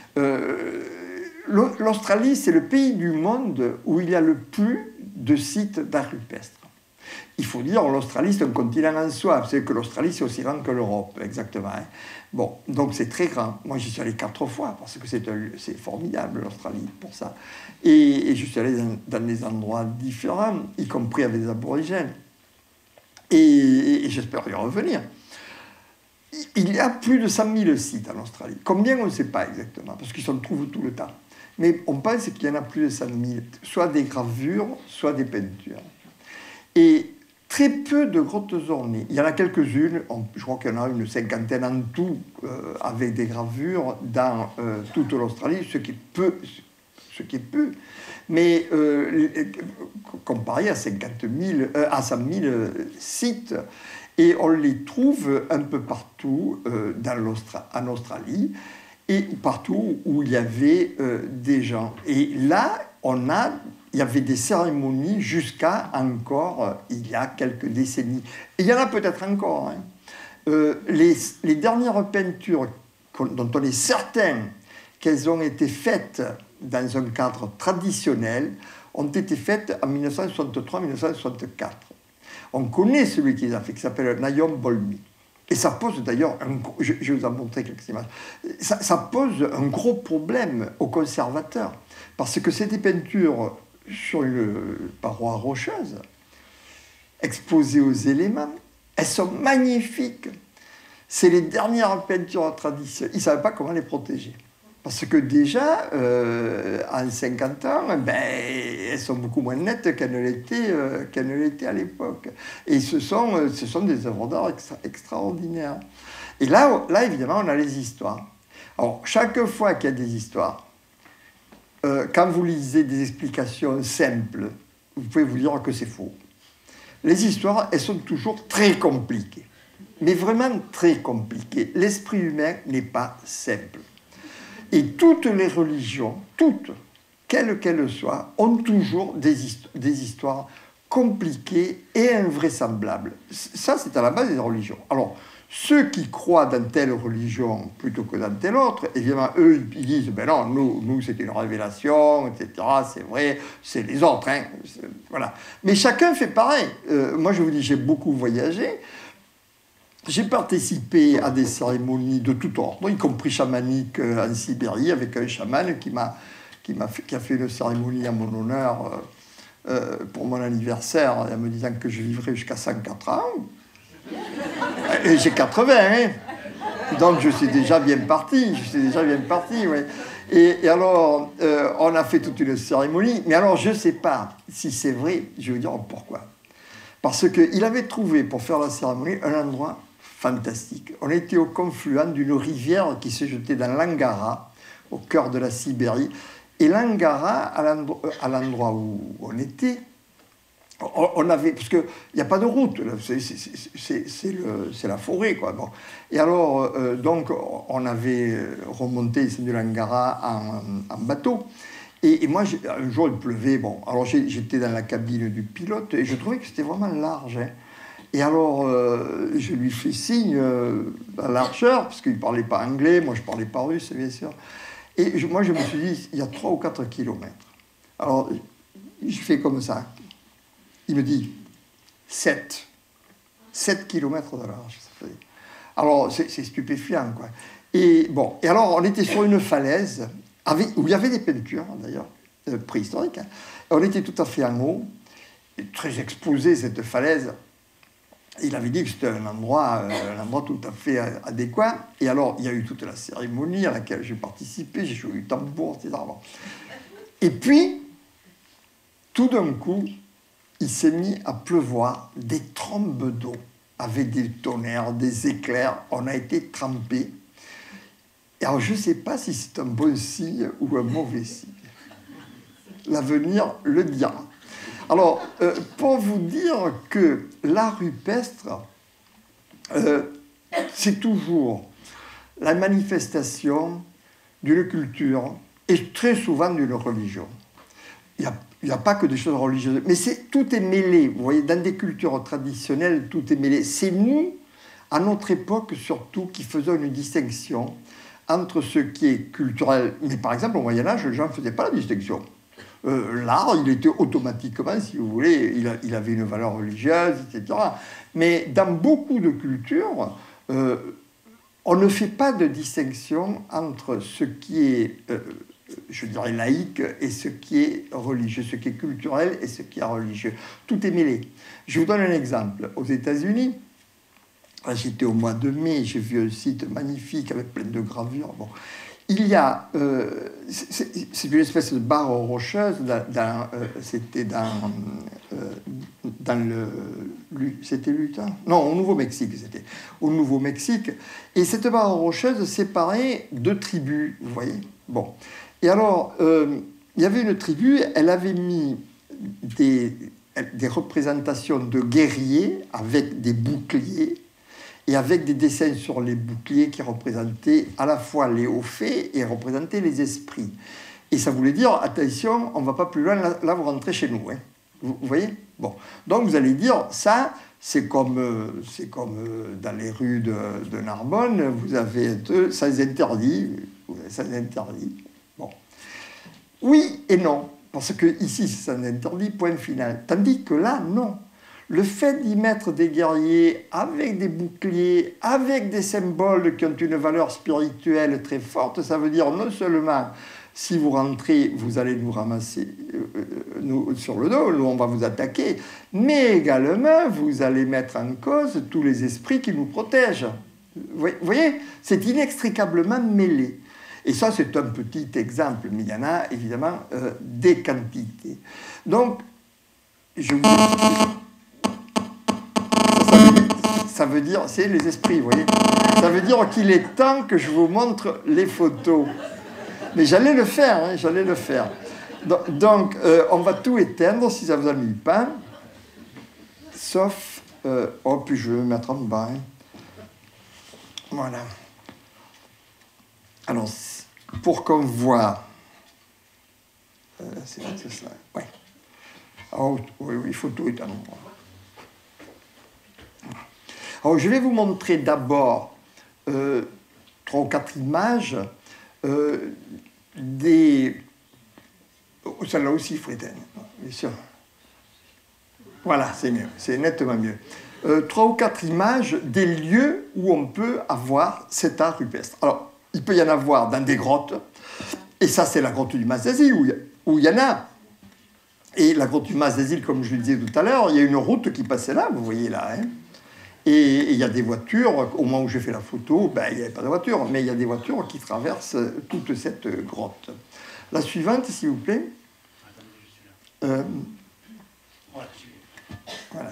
L'Australie, c'est le pays du monde où il y a le plus de sites d'art rupestre. Il faut dire, l'Australie, c'est un continent en soi. C'est que l'Australie, c'est aussi grand que l'Europe, exactement. Hein. Bon, donc c'est très grand. Moi, j'y suis allé 4 fois, parce que c'est formidable, l'Australie, pour ça. Et je suis allé dans des endroits différents, y compris avec des aborigènes. Et j'espère y revenir. Il y a plus de 100 000 sites en Australie. Combien, on ne sait pas exactement, parce qu'ils s'en trouvent tout le temps. Mais on pense qu'il y en a plus de 100 000, soit des gravures, soit des peintures. Et très peu de grottes ornées. Il y en a quelques-unes, je crois qu'il y en a une cinquantaine en tout, avec des gravures dans toute l'Australie, ce qui est peu. Mais comparé à 100 000 sites, et on les trouve un peu partout en Australie, et partout où il y avait des gens. Et là, il y avait des cérémonies jusqu'à encore, il y a quelques décennies. Et il y en a peut-être encore. Hein. Les dernières peintures dont on est certain qu'elles ont été faites dans un cadre traditionnel ont été faites en 1963-1964. On connaît celui qui les a fait, qui s'appelle Nayom Bolmi. Et ça pose d'ailleurs, je vais vous en montrer quelques images, ça pose un gros problème aux conservateurs, parce que c'est des peintures sur une paroi rocheuse, exposées aux éléments, elles sont magnifiques. C'est les dernières peintures traditionnelles, ils ne savaient pas comment les protéger. Parce que déjà, en 50 ans, elles sont beaucoup moins nettes qu'elles ne l'étaient à l'époque. Et ce sont des œuvres d'art extraordinaires. Et là, évidemment, on a les histoires. Alors, chaque fois qu'il y a des histoires, quand vous lisez des explications simples, vous pouvez vous dire que c'est faux. Les histoires, elles sont toujours très compliquées. Mais vraiment très compliquées. L'esprit humain n'est pas simple. Et toutes les religions, toutes, quelles qu'elles soient, ont toujours des histoires compliquées et invraisemblables. Ça, c'est à la base des religions. Alors, ceux qui croient dans telle religion plutôt que dans telle autre, évidemment, eux, ils disent, ben non, nous c'était une révélation, etc., c'est vrai, c'est les autres, hein, voilà. Mais chacun fait pareil. Moi, je vous dis, j'ai beaucoup voyagé. J'ai participé à des cérémonies de tout ordre, y compris chamaniques en Sibérie, avec un chaman qui a fait une cérémonie à mon honneur pour mon anniversaire, en me disant que je vivrais jusqu'à 104 ans. Et j'ai 80, hein. Donc je suis déjà bien parti, ouais. Et alors, on a fait toute une cérémonie, mais alors je ne sais pas si c'est vrai, je vais vous dire pourquoi. Parce qu'il avait trouvé, pour faire la cérémonie, un endroit fantastique. On était au confluent d'une rivière qui se jetait dans l'Angara, au cœur de la Sibérie. Et l'Angara, à l'endroit où on était, on avait... Parce qu'il n'y a pas de route, c'est la forêt, quoi. Bon. Et alors, donc, on avait remonté de l'Angara en bateau. Et moi, un jour, il pleuvait. Bon, alors j'étais dans la cabine du pilote et je trouvais que c'était vraiment large, hein. Et alors, je lui fais signe à l'archeur, parce qu'il ne parlait pas anglais, moi je ne parlais pas russe, bien sûr. Et moi, je me suis dit, il y a 3 ou 4 kilomètres. Alors, je fais comme ça. Il me dit, 7. 7 kilomètres de large. Ça fait... Alors, c'est stupéfiant, quoi. Et bon, et alors, on était sur une falaise, où il y avait des peintures, d'ailleurs, préhistoriques. Hein. On était tout à fait en haut, très exposé, cette falaise. Il avait dit que c'était un endroit tout à fait adéquat. Et alors, il y a eu toute la cérémonie à laquelle j'ai participé, j'ai joué du tambour, etc. Et puis, tout d'un coup, il s'est mis à pleuvoir des trombes d'eau, avec des tonnerres, des éclairs. On a été trempés. Et alors, je ne sais pas si c'est un bon signe ou un mauvais signe. L'avenir le dira. Alors, pour vous dire que l'art rupestre, c'est toujours la manifestation d'une culture et très souvent d'une religion. Il n'y a pas que des choses religieuses. Mais tout est mêlé. Vous voyez, dans des cultures traditionnelles, tout est mêlé. C'est nous, à notre époque surtout, qui faisons une distinction entre ce qui est culturel. Mais par exemple, au Moyen-Âge, les gens ne faisaient pas la distinction. L'art, il était automatiquement, si vous voulez, il avait une valeur religieuse, etc. Mais dans beaucoup de cultures, on ne fait pas de distinction entre ce qui est, je dirais, laïque et ce qui est religieux, ce qui est culturel et ce qui est religieux. Tout est mêlé. Je vous donne un exemple. Aux États-Unis, j'étais au mois de mai, j'ai vu un site magnifique avec plein de gravures. Bon. Il y a, c'est une espèce de barre rocheuse, c'était dans c'était l'Utah? Non, au Nouveau-Mexique, c'était. Au Nouveau-Mexique. Et cette barre rocheuse séparait deux tribus, vous voyez. Bon. Et alors, il y avait une tribu, elle avait mis des représentations de guerriers avec des boucliers, et avec des dessins sur les boucliers qui représentaient à la fois les hauts faits et représentaient les esprits. Et ça voulait dire, attention, on ne va pas plus loin, là vous rentrez chez nous. Hein. Vous voyez? Bon. Donc vous allez dire, ça, c'est comme dans les rues de Narbonne, vous avez sans interdit. Sans interdit. Bon. Oui et non, parce que ici, c'est sans interdit, point final. Tandis que là, non. Le fait d'y mettre des guerriers avec des boucliers, avec des symboles qui ont une valeur spirituelle très forte, ça veut dire non seulement si vous rentrez, vous allez nous ramasser nous, sur le dos, nous on va vous attaquer, mais également vous allez mettre en cause tous les esprits qui nous protègent. Vous voyez, c'est inextricablement mêlé. Et ça, c'est un petit exemple, mais il y en a évidemment des quantités. Donc, je vous explique. Ça veut dire, c'est les esprits, vous voyez. Ça veut dire qu'il est temps que je vous montre les photos. Mais j'allais le faire, hein, j'allais le faire. Donc, on va tout éteindre si ça vous ennuie pas. Sauf... oh, puis je vais me mettre en bas. Hein. Voilà. Alors, pour qu'on voit... c'est ça, ouais. Oh, oui, il faut tout éteindre. Alors, je vais vous montrer d'abord 3 ou 4 images des... Oh, celle-là aussi, il faut éteindre, bien sûr. Voilà, c'est mieux, c'est nettement mieux. 3 ou 4 images des lieux où on peut avoir cet art rupestre. Alors, il peut y en avoir dans des grottes, et ça, c'est la grotte du Mas d'Asile, où il y en a. Et la grotte du Mas d'Asile, comme je le disais tout à l'heure, il y a une route qui passait là, vous voyez là, hein. Et il y a des voitures, au moment où j'ai fait la photo, ben, il n'y avait pas de voiture, mais il y a des voitures qui traversent toute cette grotte. La suivante, s'il vous plaît. Voilà.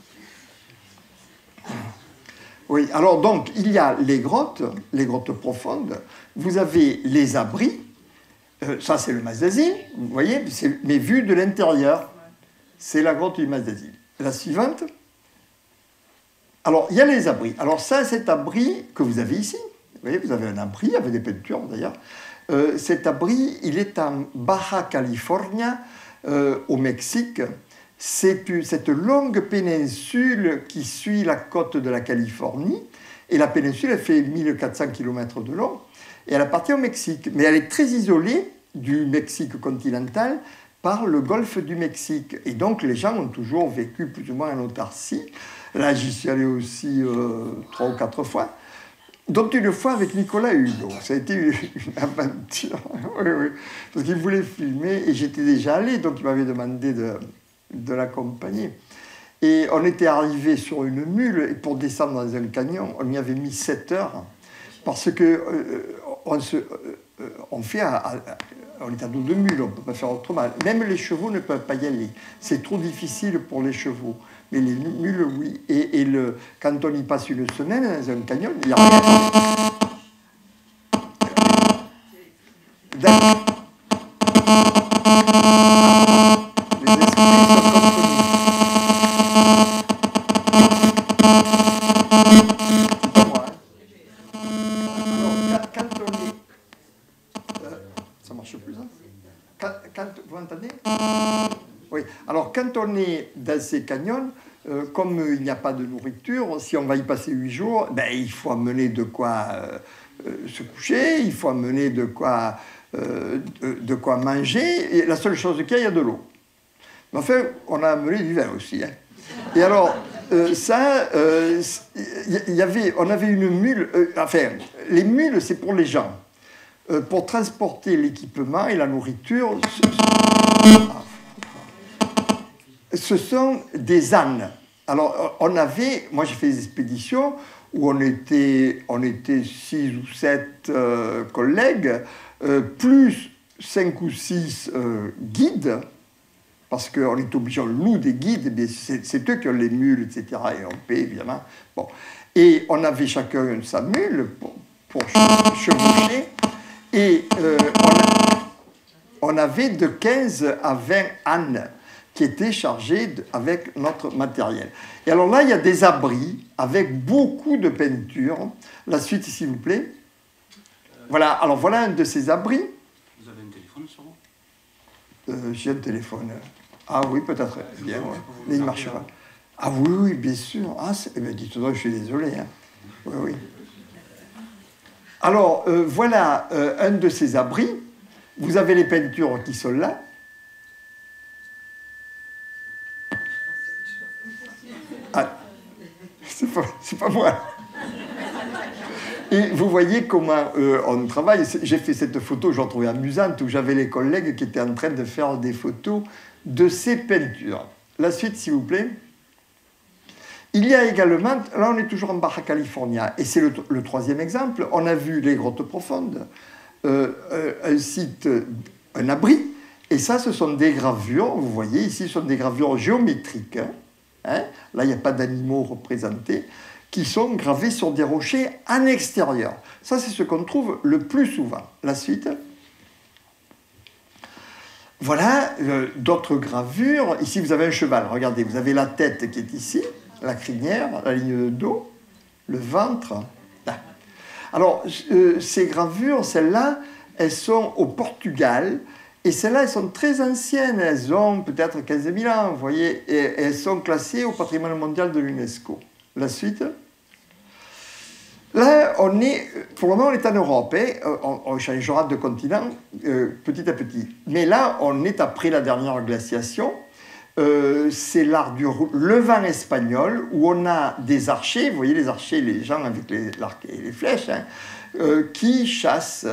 Oui, alors donc, il y a les grottes profondes, vous avez les abris, ça c'est le Mas d'Asile, vous voyez, mais vu de l'intérieur, c'est la grotte du Mas d'Asile. La suivante. Alors, il y a les abris. Alors ça, cet abri que vous avez ici, vous voyez, vous avez un abri avec des peintures d'ailleurs. Cet abri, il est en Baja California, au Mexique. C'est cette longue péninsule qui suit la côte de la Californie. Et la péninsule, elle fait 1400 km de long. Et elle appartient au Mexique. Mais elle est très isolée du Mexique continental par le golfe du Mexique. Et donc, les gens ont toujours vécu plus ou moins en autarcie. Là, j'y suis allé aussi 3 ou 4 fois, dont une fois avec Nicolas Hugo. Ça a été une aventure, oui, oui, parce qu'il voulait filmer, et j'étais déjà allé, donc il m'avait demandé de l'accompagner. Et on était arrivé sur une mule, et pour descendre dans un canyon, on y avait mis 7 heures, parce que on est à dos de mule, on ne peut pas faire autrement. Même les chevaux ne peuvent pas y aller. C'est trop difficile pour les chevaux. Mais les mules, oui. Et quand on y passe une semaine dans un canyon, il n'y a rien. Les esprits sont contenus. C'est pas moi, hein. Alors, quand on est... ça marche plus, hein. Quand vous entendez Alors, quand on est dans ces canyons, comme il n'y a pas de nourriture, si on va y passer 8 jours, ben, il faut amener de quoi se coucher, il faut amener de quoi manger, et la seule chose qu'il y a de l'eau. Mais enfin, on a amené du vin aussi. Hein. Et alors, on avait une mule, enfin, les mules, c'est pour les gens. Pour transporter l'équipement et la nourriture, ce sont des ânes. Alors, moi j'ai fait des expéditions où on était 6 ou 7 collègues, plus 5 ou 6 guides, parce qu'on est obligé, on loue des guides, mais c'est eux qui ont les mules, etc., et on paie, évidemment. Bon. Et on avait chacun sa mule pour chevaucher, et on avait de 15 à 20 ânes qui étaient chargés avec notre matériel. Et alors là, il y a des abris avec beaucoup de peinture. La suite, s'il vous plaît. Voilà, alors voilà un de ces abris. Vous avez un téléphone sur vous? J'ai un téléphone. Ah oui, peut-être. Bien, ouais. Mais il ne marche pas. Ah oui, oui, bien sûr. Ah, eh bien, dites-moi, je suis désolé. Hein. Oui, oui. Alors, voilà un de ces abris. Vous avez les peintures qui sont là. Ah, c'est pas moi. Et vous voyez comment on travaille. J'ai fait cette photo, je l'ai trouvée amusante, où j'avais les collègues qui étaient en train de faire des photos de ces peintures. La suite, s'il vous plaît. Il y a également, là on est toujours en Baja California, et c'est le troisième exemple, on a vu les grottes profondes, un site, un abri, et ça ce sont des gravures, vous voyez ici ce sont des gravures géométriques, hein, là il n'y a pas d'animaux représentés, qui sont gravés sur des rochers en extérieur. Ça c'est ce qu'on trouve le plus souvent. La suite. Voilà d'autres gravures, ici vous avez un cheval, regardez, vous avez la tête qui est ici, la crinière, la ligne de dos, le ventre. Là. Alors, ces gravures, celles-là, elles sont au Portugal, et celles-là, elles sont très anciennes, elles ont peut-être 15 000 ans, vous voyez, et elles sont classées au patrimoine mondial de l'UNESCO. La suite. Là, pour le moment, on est en Europe, hein, on changera de continent petit à petit. Mais là, on est après la dernière glaciation. C'est l'art du levant espagnol où on a des archers, vous voyez les archers, les gens avec l'arc et les flèches, hein, qui chassent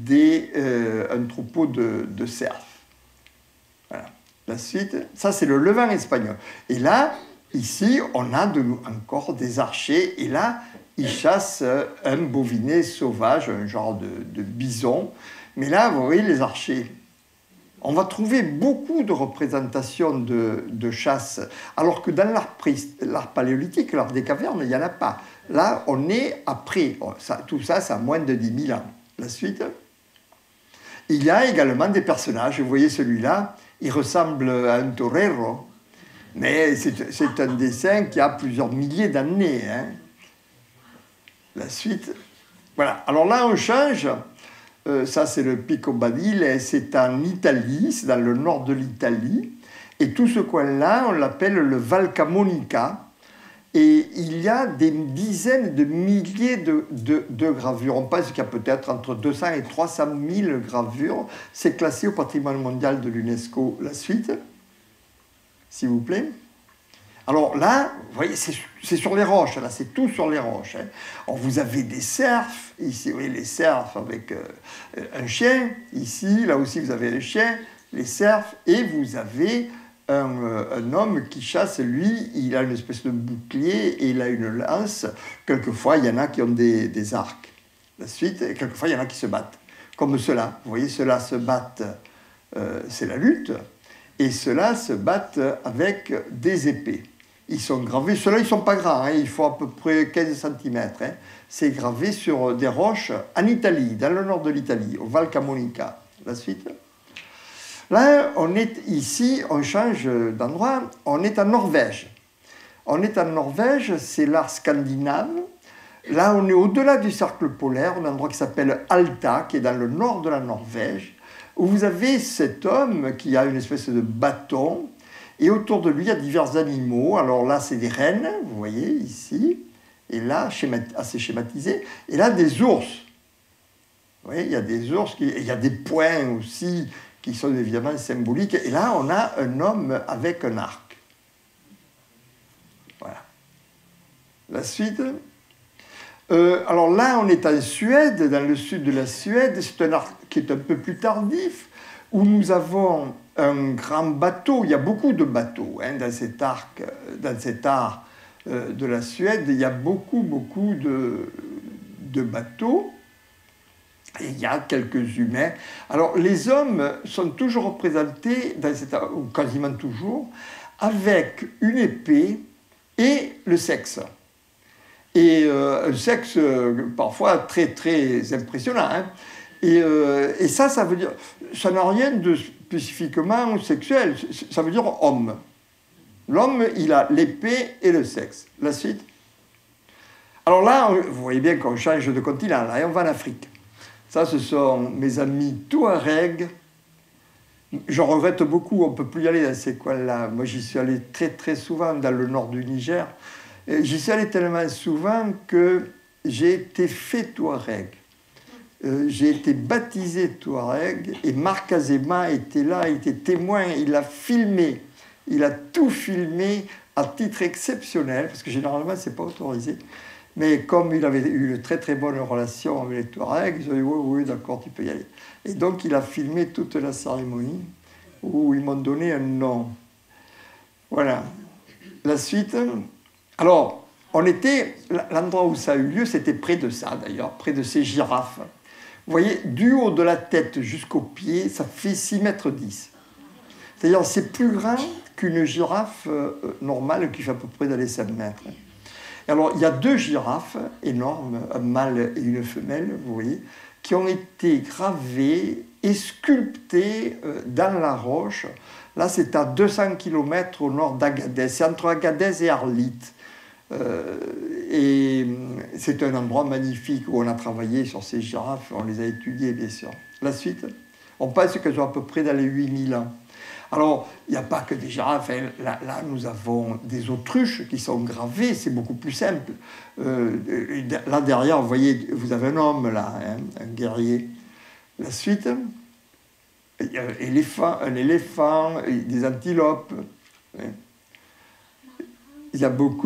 un troupeau de cerfs. Voilà. La suite, ça c'est le levant espagnol. Et là, ici, on a encore des archers, et là, ils chassent un bovinet sauvage, un genre de bison. Mais là, vous voyez les archers. On va trouver beaucoup de représentations de chasse, alors que dans l'art paléolithique, l'art des cavernes, il n'y en a pas. Là, on est après. Tout ça, ça a moins de 10 000 ans. La suite. Il y a également des personnages. Vous voyez celui-là, il ressemble à un torero, mais c'est un dessin qui a plusieurs milliers d'années. Hein. La suite. Voilà. Alors là, on change. Ça, c'est le Pico Badile, c'est en Italie, c'est dans le nord de l'Italie. Et tout ce coin-là, on l'appelle le Val Camonica. Et il y a des dizaines de milliers de gravures. On pense qu'il y a peut-être entre 200 et 300 000 gravures. C'est classé au patrimoine mondial de l'UNESCO. La suite, s'il vous plaît. Alors là, vous voyez, c'est sur les roches, là, c'est tout sur les roches. Hein. Alors, vous avez des cerfs, ici, vous voyez les cerfs avec un chien, ici, là aussi, vous avez un chien, les cerfs, et vous avez un homme qui chasse, lui, il a une espèce de bouclier et il a une lance. Quelquefois, il y en a qui ont des arcs. La suite, et quelquefois, il y en a qui se battent, comme ceux-là. Vous voyez, ceux-là se battent, c'est la lutte, et ceux-là se battent avec des épées. Ils sont gravés, ceux-là ils ne sont pas grands, hein, il faut à peu près 15 cm. Hein. C'est gravé sur des roches en Italie, dans le nord de l'Italie, au Val Camonica. La suite. Là, on est ici, on change d'endroit, on est en Norvège. On est en Norvège, c'est l'art scandinave. Là, on est au-delà du cercle polaire, un endroit qui s'appelle Alta, qui est dans le nord de la Norvège, où vous avez cet homme qui a une espèce de bâton, Et autour de lui, il y a divers animaux. Alors là, c'est des rennes, vous voyez, ici. Et là, assez schématisé. Et là, des ours. Vous voyez, il y a des ours, il y a des points aussi qui sont évidemment symboliques. Et là, on a un homme avec un arc. Voilà. La suite. Alors là, on est en Suède, dans le sud de la Suède. C'est un arc qui est un peu plus tardif, où nous avons un grand bateau. Il y a beaucoup de bateaux dans cet art de la Suède. Il y a beaucoup de bateaux. Et il y a quelques humains. Alors, les hommes sont toujours représentés, dans cet art, ou quasiment toujours, avec une épée et le sexe. Et un sexe parfois très, très impressionnant. Hein. Et ça veut dire... Ça n'a rien de spécifiquement sexuel. Ça veut dire homme. L'homme, il a l'épée et le sexe. La suite. Alors là, vous voyez bien qu'on change de continent. Là, et on va en Afrique. Ça, ce sont mes amis Touaregs. Je regrette beaucoup, on ne peut plus y aller dans ces coins-là. Moi, j'y suis allé très, très souvent dans le nord du Niger. J'y suis allé tellement souvent que j'ai été fait Touareg. J'ai été baptisé Touareg et Marc Azéma était là, il était témoin, il a filmé. Il a tout filmé à titre exceptionnel, parce que généralement, ce n'est pas autorisé. Mais comme il avait eu une très très bonne relation avec les Touaregs, ils ont dit oui, d'accord, tu peux y aller. Et donc il a filmé toute la cérémonie où ils m'ont donné un nom. Voilà. La suite. Alors, l'endroit où ça a eu lieu, c'était près de ça d'ailleurs, près de ces girafes. Vous voyez, du haut de la tête jusqu'aux pieds, ça fait 6,10 mètres. C'est-à-dire c'est plus grand qu'une girafe normale qui fait à peu près dans les 5 mètres. Et alors, il y a 2 girafes énormes, un mâle et une femelle, vous voyez, qui ont été gravées et sculptées dans la roche. Là, c'est à 200 km au nord d'Agadez. C'est entre Agadez et Arlit. Et c'est un endroit magnifique où on a travaillé sur ces girafes. On les a étudiées, bien sûr. La suite, on pense qu'elles ont à peu près dans les 8000 ans. Alors, il n'y a pas que des girafes. Hein. Là, nous avons des autruches qui sont gravées. C'est beaucoup plus simple. Là, derrière, vous voyez, vous avez un homme, là, hein, un guerrier. La suite, un éléphant, des antilopes. Hein. Il y a beaucoup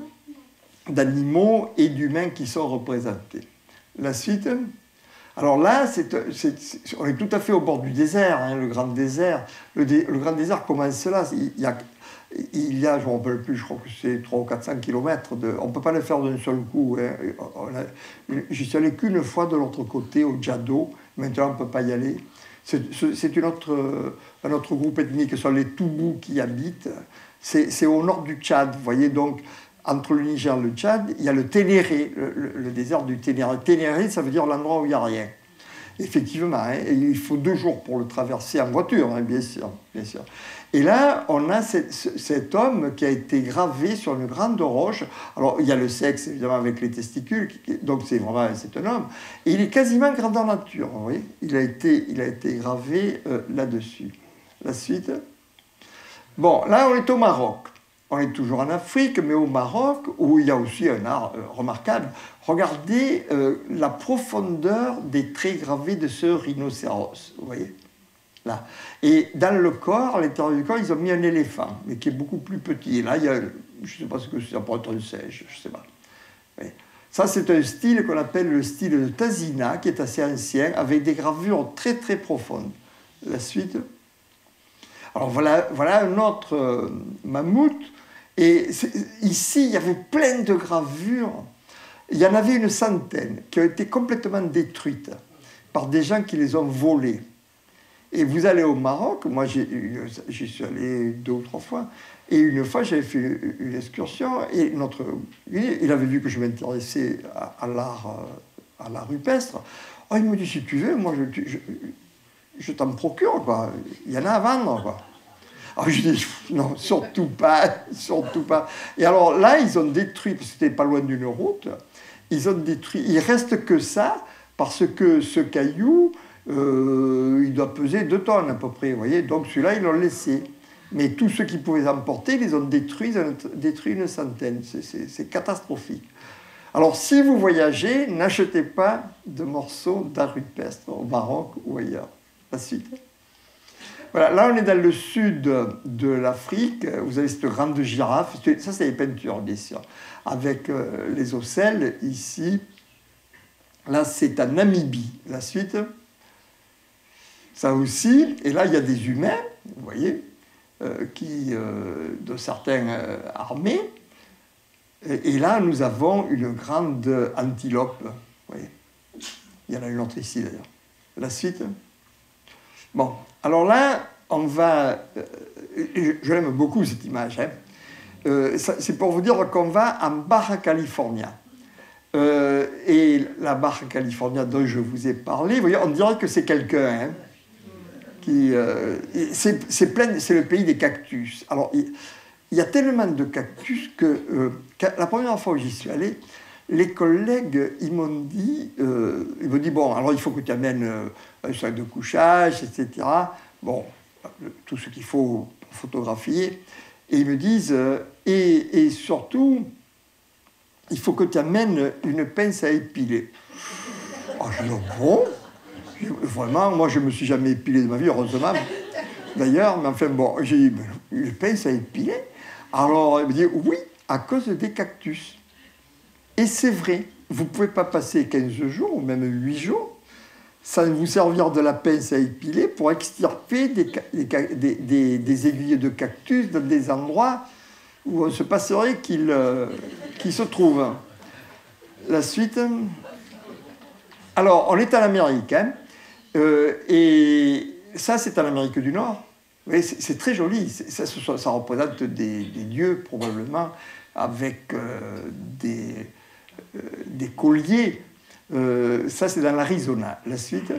d'animaux et d'humains qui sont représentés. La suite... Alors là, on est tout à fait au bord du désert, hein, le grand désert. Le grand désert commence là. Il y a, je ne me rappelle plus, je crois que c'est 300 ou 400 km. On ne peut pas le faire d'un seul coup. Hein. J'y suis allé qu'une fois de l'autre côté, au Djado. Maintenant, on ne peut pas y aller. C'est un autre groupe ethnique, ce sont les Toubous qui y habitent. C'est au nord du Tchad, vous voyez, donc... Entre le Niger et le Tchad, il y a le Ténéré, le désert du Ténéré. Ténéré, ça veut dire l'endroit où il n'y a rien. Effectivement, hein, et il faut 2 jours pour le traverser en voiture, hein, bien sûr. Et là, on a cet homme qui a été gravé sur une grande roche. Alors, il y a le sexe, évidemment, avec les testicules, donc c'est un homme. Et il est quasiment grandeur nature, vous voyez. Il a été gravé là-dessus. La suite. Bon, là, on est au Maroc. On est toujours en Afrique, mais au Maroc, où il y a aussi un art remarquable. Regardez la profondeur des traits gravés de ce rhinocéros, vous voyez, là. Et dans le corps, à l'intérieur du corps, ils ont mis un éléphant, mais qui est beaucoup plus petit. Et là, il y a, je ne sais pas ce que c'est, ça pourrait être un singe, je ne sais pas. Oui. Ça, c'est un style qu'on appelle le style de Tazina, qui est assez ancien, avec des gravures très, très profondes. La suite. Alors, voilà un autre mammouth. Et ici, il y avait plein de gravures. Il y en avait une centaine qui ont été complètement détruites par des gens qui les ont volées. Et vous allez au Maroc, moi j'y suis allé 2 ou 3 fois, et une fois j'avais fait une excursion, et il avait vu que je m'intéressais à l'art rupestre. Oh, il me dit, si tu veux, moi je t'en procure, quoi. Il y en a à vendre, quoi. Alors je dis, non, surtout pas. Et alors là, ils ont détruit, parce que c'était pas loin d'une route, ils ont détruit, il reste que ça, parce que ce caillou, il doit peser 2 tonnes à peu près, vous voyez, donc celui-là, ils l'ont laissé. Mais tous ceux qui pouvaient emporter, les ont détruits une centaine. C'est catastrophique. Alors, si vous voyagez, n'achetez pas de morceaux d'art rupestre au Maroc ou ailleurs. La suite. Voilà, là, on est dans le sud de l'Afrique. Vous avez cette grande girafe. Ça, c'est les peintures, bien sûr. Avec les ocelles, ici. Là, c'est en Namibie. La suite. Ça aussi. Et là, il y a des humains, vous voyez, de certains armés. Et là, nous avons une grande antilope. Vous voyez. Il y en a une autre ici, d'ailleurs. La suite. Bon, alors là, on va... je l'aime beaucoup, cette image. Hein. C'est pour vous dire qu'on va en Baja California. Et la Baja California dont je vous ai parlé, vous voyez, on dirait que c'est quelqu'un... Hein, c'est le pays des cactus. Alors, il y a tellement de cactus que la première fois où j'y suis allé, les collègues, ils m'ont dit, bon, alors il faut que tu amènes un sac de couchage, etc. Bon, tout ce qu'il faut pour photographier. Et ils me disent, et surtout, il faut que tu amènes une pince à épiler. Oh, je dis, bon, vraiment, moi je ne me suis jamais épilé de ma vie, heureusement. D'ailleurs, mais enfin bon, j'ai dit, une pince à épiler. Alors, il me dit, oui, à cause des cactus. Et c'est vrai, vous ne pouvez pas passer 15 jours, ou même 8 jours, sans vous servir de la pince à épiler pour extirper des aiguilles de cactus dans des endroits où on se passerait qu'ils se trouvent. La suite. Alors, on est en Amérique, hein, et ça, c'est en Amérique du Nord. Oui, c'est très joli. Ça représente des dieux, probablement, avec des colliers. Ça, c'est dans l'Arizona. La suite.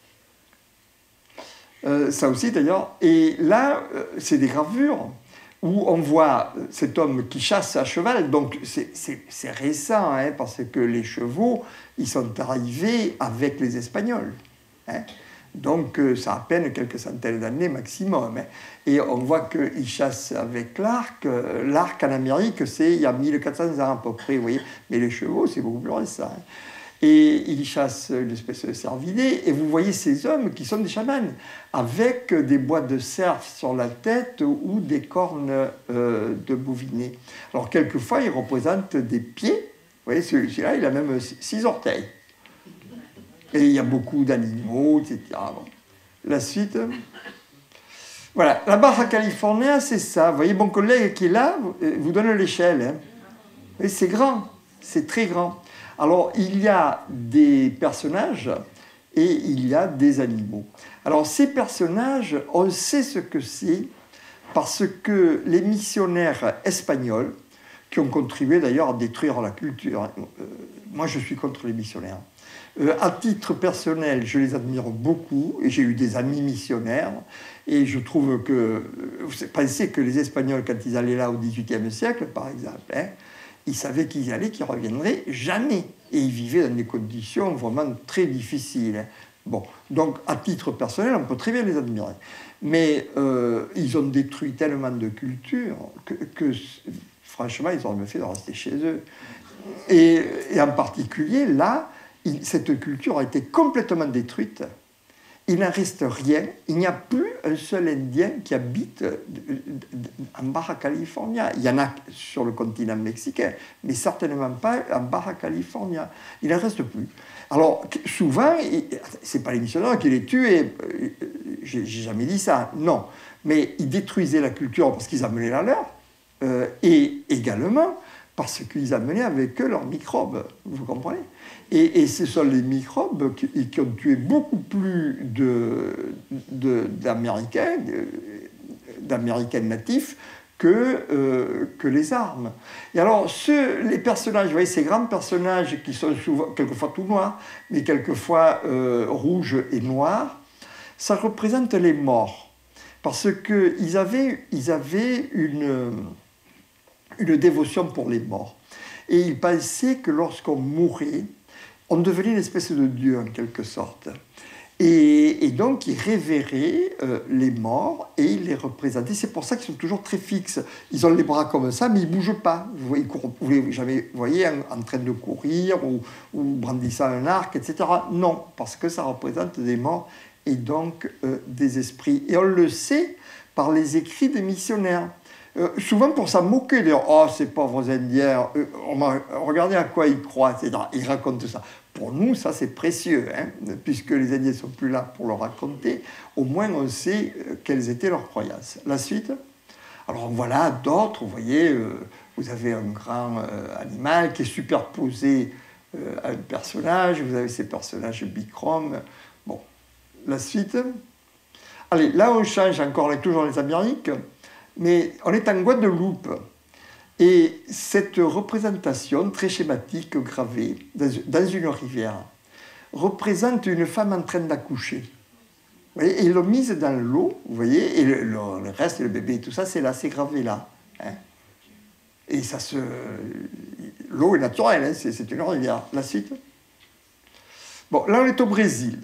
Ça aussi, d'ailleurs. Et là, c'est des gravures où on voit cet homme qui chasse à cheval. Donc, c'est récent, hein, parce que les chevaux, ils sont arrivés avec les Espagnols. Hein. Donc, ça a à peine quelques centaines d'années maximum. Hein. Et on voit qu'ils chassent avec l'arc. L'arc en Amérique, c'est il y a 1400 ans à peu près, vous voyez. Mais les chevaux, c'est beaucoup plus récent. Hein. Et ils chassent une espèce de cervidés. Et vous voyez ces hommes qui sont des chamans, avec des bois de cerf sur la tête ou des cornes de bovinet. Alors, quelquefois, ils représentent des pieds. Vous voyez, celui-là, il a même 6 orteils. Et il y a beaucoup d'animaux, etc. Bon. La suite. Voilà, la Baja California, c'est ça. Vous voyez, mon collègue qui est là, vous donne l'échelle. Hein. Et c'est grand, c'est très grand. Alors, il y a des personnages et il y a des animaux. Alors, ces personnages, on sait ce que c'est parce que les missionnaires espagnols, qui ont contribué d'ailleurs à détruire la culture, moi je suis contre les missionnaires. À titre personnel, je les admire beaucoup et j'ai eu des amis missionnaires et je trouve que, vous pensez que les Espagnols, quand ils allaient là au XVIIIe siècle, par exemple, hein, ils savaient qu'ils y allaient, qu'ils ne reviendraient jamais. Et ils vivaient dans des conditions vraiment très difficiles. Bon, donc à titre personnel, on peut très bien les admirer. Mais ils ont détruit tellement de cultures que franchement, ils auraient mieux fait de rester chez eux. Et en particulier, là, cette culture a été complètement détruite. Il n'en reste rien. Il n'y a plus un seul Indien qui habite en Baja California. Il y en a sur le continent mexicain, mais certainement pas en Baja California. Il n'en reste plus. Alors, souvent, ce n'est pas les missionnaires qui les tuaient. J'ai jamais dit ça, non. Mais ils détruisaient la culture parce qu'ils amenaient la leur. Et également parce qu'ils amenaient avec eux leurs microbes, vous comprenez ? Et ce sont les microbes qui ont tué beaucoup plus d'Américains natifs que les armes. Et alors, les personnages, vous voyez, ces grands personnages qui sont souvent, quelquefois tout noirs, mais quelquefois rouges et noirs, ça représente les morts. Parce qu'ils avaient une dévotion pour les morts. Et ils pensaient que lorsqu'on mourait, on devenait une espèce de dieu, en quelque sorte. Et donc, ils révéraient les morts et ils les représentaient. C'est pour ça qu'ils sont toujours très fixes. Ils ont les bras comme ça, mais ils ne bougent pas. Vous ne les jamais voyez en train de courir ou brandissant un arc, etc. Non, parce que ça représente des morts et donc des esprits. Et on le sait par les écrits des missionnaires. Souvent pour s'en moquer, dire « Oh, ces pauvres Indiens, regardez à quoi ils croient, etc. » Ils racontent ça. Pour nous, ça c'est précieux, hein, puisque les Indiens ne sont plus là pour le raconter. Au moins, on sait quelles étaient leurs croyances. La suite. Alors voilà, d'autres, vous voyez, vous avez un grand animal qui est superposé à un personnage, vous avez ces personnages bichromes. Bon, la suite. Allez, là on change encore, on est toujours dans les Amériques, mais on est en Guadeloupe. Et cette représentation très schématique gravée dans une rivière représente une femme en train d'accoucher. Et ils l'ont mise dans l'eau, vous voyez, et le reste, le bébé et tout ça, c'est là, c'est gravé là. Hein. Et ça se... L'eau est naturelle, hein, c'est une rivière. La suite. Bon, là on est au Brésil.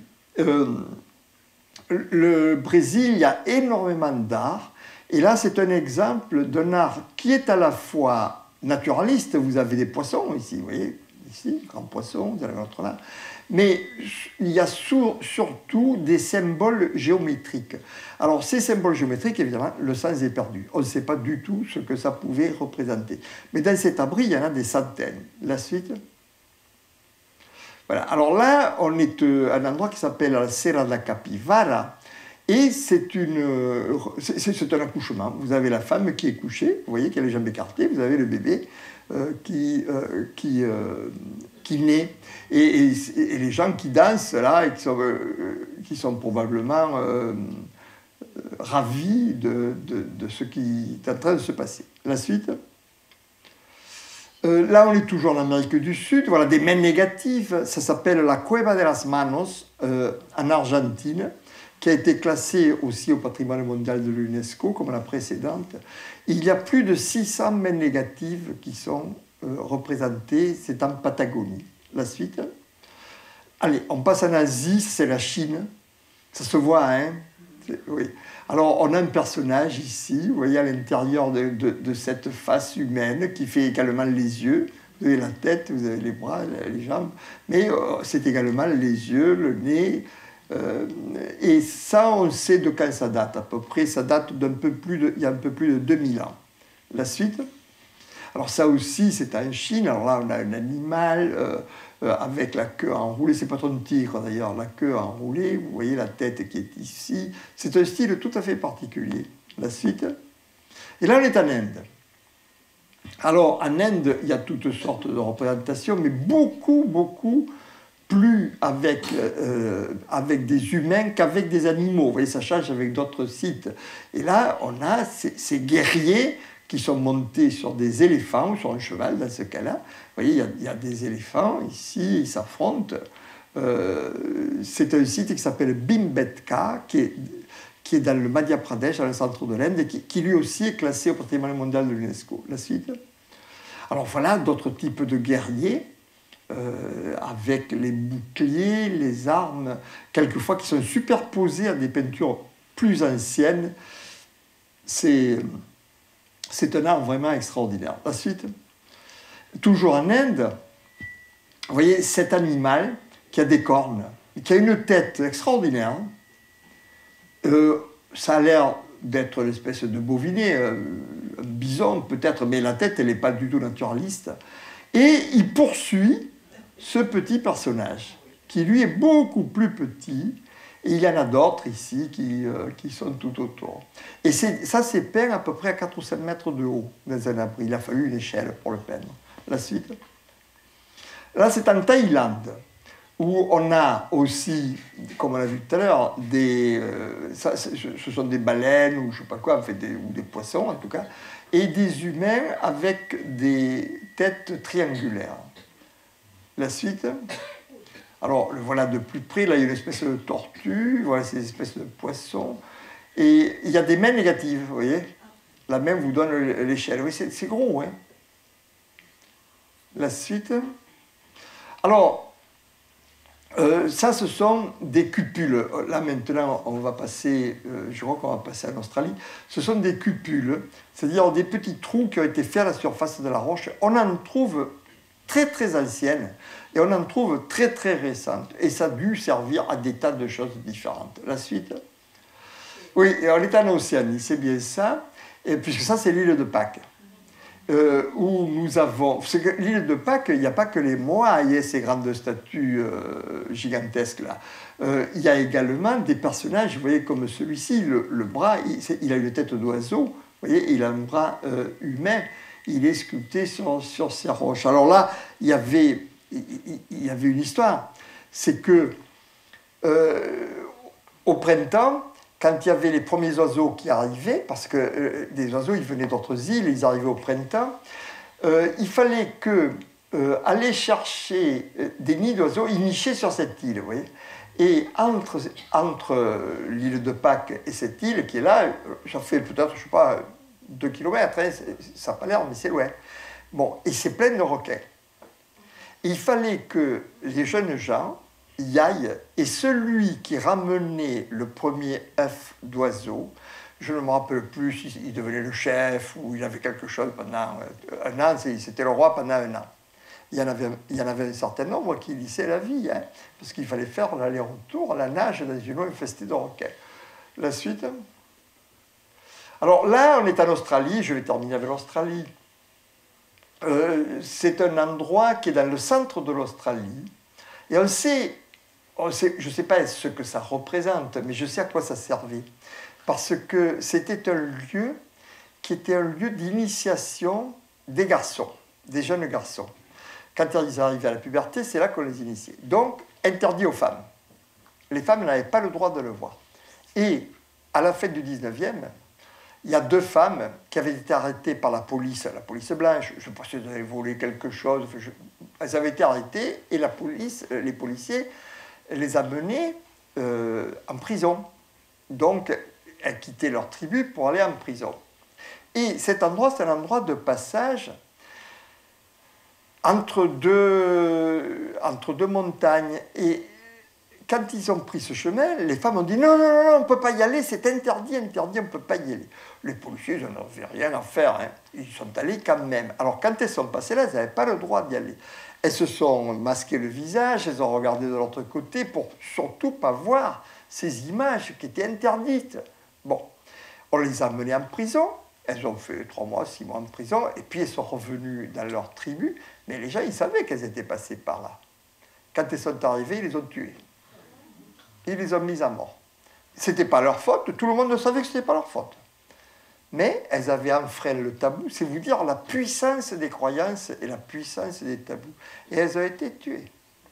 Le Brésil, il y a énormément d'art. Et là, c'est un exemple d'un art qui est à la fois naturaliste. Vous avez des poissons ici, vous voyez, ici, grand poisson, vous avez l'autre là. Mais il y a surtout des symboles géométriques. Alors, ces symboles géométriques, évidemment, le sens est perdu. On ne sait pas du tout ce que ça pouvait représenter. Mais dans cet abri, il y en a des centaines. La suite. Voilà. Alors là, on est à un endroit qui s'appelle la Serra da Capivara. Et c'est un accouchement. Vous avez la femme qui est couchée, vous voyez, qui a les jambes écartées, vous avez le bébé qui naît. Et les gens qui dansent là, et qui sont probablement ravis de ce qui est en train de se passer. La suite. Là, on est toujours en Amérique du Sud. Voilà, des mains négatives. Ça s'appelle la Cueva de las Manos en Argentine, qui a été classée aussi au patrimoine mondial de l'UNESCO, comme la précédente. Il y a plus de 600 mains négatives qui sont représentées. C'est en Patagonie. La suite. Allez, on passe en Asie, c'est la Chine. Ça se voit, hein? Oui. Alors, on a un personnage ici, vous voyez, à l'intérieur de cette face humaine, qui fait également les yeux. Vous avez la tête, vous avez les bras, les jambes, mais c'est également les yeux, le nez. Et ça, on sait de quand ça date, à peu près. Ça date il y a un peu plus de 2000 ans. La suite. Alors ça aussi, c'est en Chine. Alors là, on a un animal avec la queue enroulée. C'est pas trop un tigre d'ailleurs, la queue enroulée. Vous voyez la tête qui est ici. C'est un style tout à fait particulier. La suite. Et là, on est en Inde. Alors, en Inde, il y a toutes sortes de représentations, mais beaucoup plus avec des humains qu'avec des animaux. Vous voyez, ça change avec d'autres sites. Et là, on a ces guerriers qui sont montés sur des éléphants ou sur un cheval, dans ce cas-là. Vous voyez, il y a des éléphants ici, ils s'affrontent. C'est un site qui s'appelle Bhimbetka, qui est dans le Madhya Pradesh, dans le centre de l'Inde, et qui lui aussi est classé au patrimoine mondial de l'UNESCO. La suite. Alors voilà, d'autres types de guerriers, avec les boucliers, les armes, quelquefois qui sont superposés à des peintures plus anciennes. C'est un art vraiment extraordinaire. La suite. Toujours en Inde, vous voyez cet animal qui a des cornes, qui a une tête extraordinaire. Ça a l'air d'être l'espèce de boviné, un bison peut-être, mais la tête, elle n'est pas du tout naturaliste. Et il poursuit ce petit personnage, qui lui est beaucoup plus petit, et il y en a d'autres ici qui sont tout autour. Et ça, c'est peint à peu près à 4 ou 5 mètres de haut dans un abri. Il a fallu une échelle pour le peindre. La suite. Là, c'est en Thaïlande, où on a aussi, comme on l'a vu tout à l'heure, ce sont des baleines ou je ne sais pas quoi, en fait, ou des poissons en tout cas, et des humains avec des têtes triangulaires. La suite. Alors, le voilà de plus près, là il y a une espèce de tortue, voilà ces espèces de poissons, et il y a des mains négatives, vous voyez. La main vous donne l'échelle, oui, c'est gros, hein. La suite. Alors, Ça, ce sont des cupules. Là, maintenant, on va passer, je crois qu'on va passer en Australie. Ce sont des cupules, c'est-à-dire des petits trous qui ont été faits à la surface de la roche. On en trouve très, très anciennes et on en trouve très, très récentes. Et ça a dû servir à des tas de choses différentes. La suite. Oui, et on est en Océanie, c'est bien ça. Et puisque ça, c'est l'île de Pâques. Où nous avons... Parce que l'île de Pâques, il n'y a pas que les Moais, ces grandes statues gigantesques là. Il y a également des personnages, vous voyez, comme celui-ci, le bras, il a une tête d'oiseau, vous voyez, il a un bras humain, il est sculpté sur ces roches. Alors là, il y avait une histoire, c'est que au printemps, quand il y avait les premiers oiseaux qui arrivaient, parce que des oiseaux, ils venaient d'autres îles, ils arrivaient au printemps, il fallait aller chercher des nids d'oiseaux, ils nichaient sur cette île, vous voyez. Et entre l'île de Pâques et cette île qui est là, ça fait peut-être, je ne sais pas, 2 kilomètres, hein, ça n'a pas l'air, mais c'est loin. Bon, et c'est plein de requins. Et il fallait que les jeunes gens y aille, et celui qui ramenait le premier œuf d'oiseau, je ne me rappelle plus s'il devenait le chef ou il avait quelque chose pendant un an, c'était le roi pendant un an. Il y en avait un certain nombre qui lissaient la vie, hein, parce qu'il fallait faire l'aller-retour, la nage dans une eau infestée de requins. La suite. Alors là, on est en Australie, je vais terminer avec l'Australie. C'est un endroit qui est dans le centre de l'Australie, et on sait, je ne sais pas ce que ça représente, mais je sais à quoi ça servait. Parce que c'était un lieu qui était un lieu d'initiation des garçons, des jeunes garçons. Quand ils arrivaient à la puberté, c'est là qu'on les initiait. Donc, interdit aux femmes. Les femmes n'avaient pas le droit de le voir. Et à la fin du 19e, il y a 2 femmes qui avaient été arrêtées par la police blanche. Je ne sais pas si elles avaient volé quelque chose. Elles avaient été arrêtées et la police, les policiers les amenaient en prison. Donc, elles quittaient leur tribu pour aller en prison. Et cet endroit, c'est un endroit de passage entre deux montagnes. Et quand ils ont pris ce chemin, les femmes ont dit non, on ne peut pas y aller, c'est interdit, on ne peut pas y aller. Les policiers, ils n'en avaient rien à faire, hein. Ils sont allés quand même. Alors quand elles sont passées là, elles n'avaient pas le droit d'y aller. Elles se sont masquées le visage, elles ont regardé de l'autre côté pour surtout pas voir ces images qui étaient interdites. Bon, on les a menées en prison, elles ont fait 3 mois, 6 mois en prison, et puis elles sont revenues dans leur tribu, mais les gens, ils savaient qu'elles étaient passées par là. Quand elles sont arrivées, ils les ont tuées. Ils les ont mises à mort. Ce n'était pas leur faute, tout le monde savait que ce n'était pas leur faute. Mais elles avaient enfreint le tabou, c'est vous dire la puissance des croyances et la puissance des tabous. Et elles ont été tuées.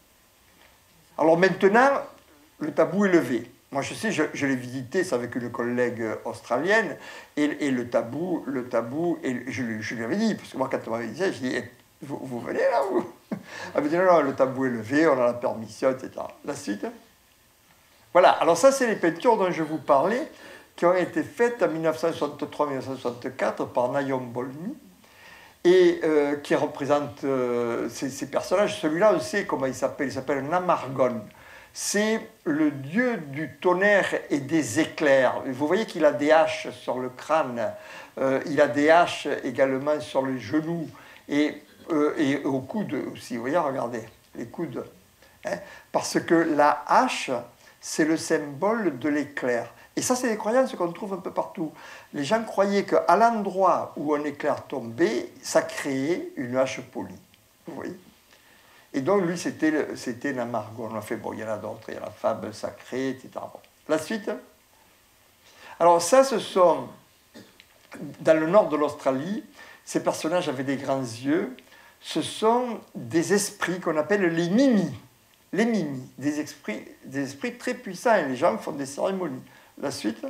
Alors maintenant, le tabou est levé. Moi, je sais, je l'ai visité, c'est avec une collègue australienne, et le tabou, et je lui avais dit, parce que moi, quand on m'avait dit ça, je dis, vous venez là, vous? Elle m'a dit, non, le tabou est levé, on a la permission, etc. La suite. Voilà, alors ça, c'est les peintures dont je vous parlais, qui ont été faites en 1963-1964 par Nayom Bolmi, et qui représentent ces personnages. Celui-là, on sait comment il s'appelle Namargon. C'est le dieu du tonnerre et des éclairs. Vous voyez qu'il a des haches sur le crâne, il a des haches également sur les genoux, et au coude aussi. Vous voyez, regardez, les coudes. Hein, parce que la hache, c'est le symbole de l'éclair. Et ça, c'est des croyances qu'on trouve un peu partout. Les gens croyaient qu'à l'endroit où un éclair tombait, ça créait une hache polie. Vous voyez? Et donc, lui, c'était Namargon. On a fait, bon, il y en a d'autres, il y a la fable sacrée, etc. Bon. La suite. Alors ça, ce sont, dans le nord de l'Australie, ces personnages avaient des grands yeux. Ce sont des esprits qu'on appelle les mimis. Les mimis, des esprits très puissants, et les gens font des cérémonies. La suite.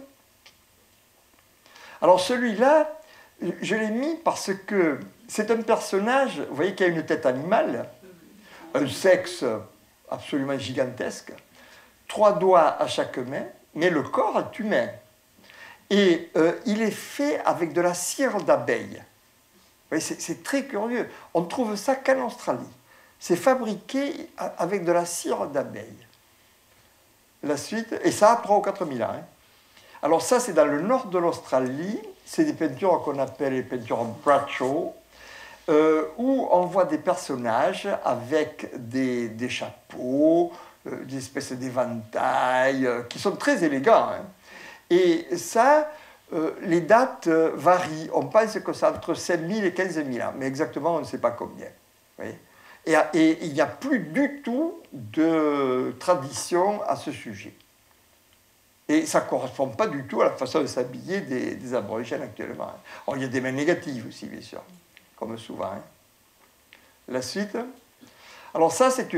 Alors celui-là, je l'ai mis parce que c'est un personnage, vous voyez qu'il a une tête animale, un sexe absolument gigantesque, 3 doigts à chaque main, mais le corps est humain. Et il est fait avec de la cire d'abeille. C'est très curieux. On trouve ça qu'en Australie. c'est fabriqué avec de la cire d'abeille. La suite, et ça a 3 ou 4 000 ans. Hein. Alors ça, c'est dans le nord de l'Australie, c'est des peintures qu'on appelle les peintures Bradshaw, où on voit des personnages avec des chapeaux, des espèces d'éventails, qui sont très élégants. Hein. Et ça, les dates varient. On pense que c'est entre 5 000 et 15 000 ans, mais exactement, on ne sait pas combien. Vous voyez ? Et il n'y a plus du tout de tradition à ce sujet. Et ça ne correspond pas du tout à la façon de s'habiller des aborigènes actuellement. Hein. Alors, il y a des mains négatives aussi, bien sûr, comme souvent. Hein. La suite. Alors ça, c'est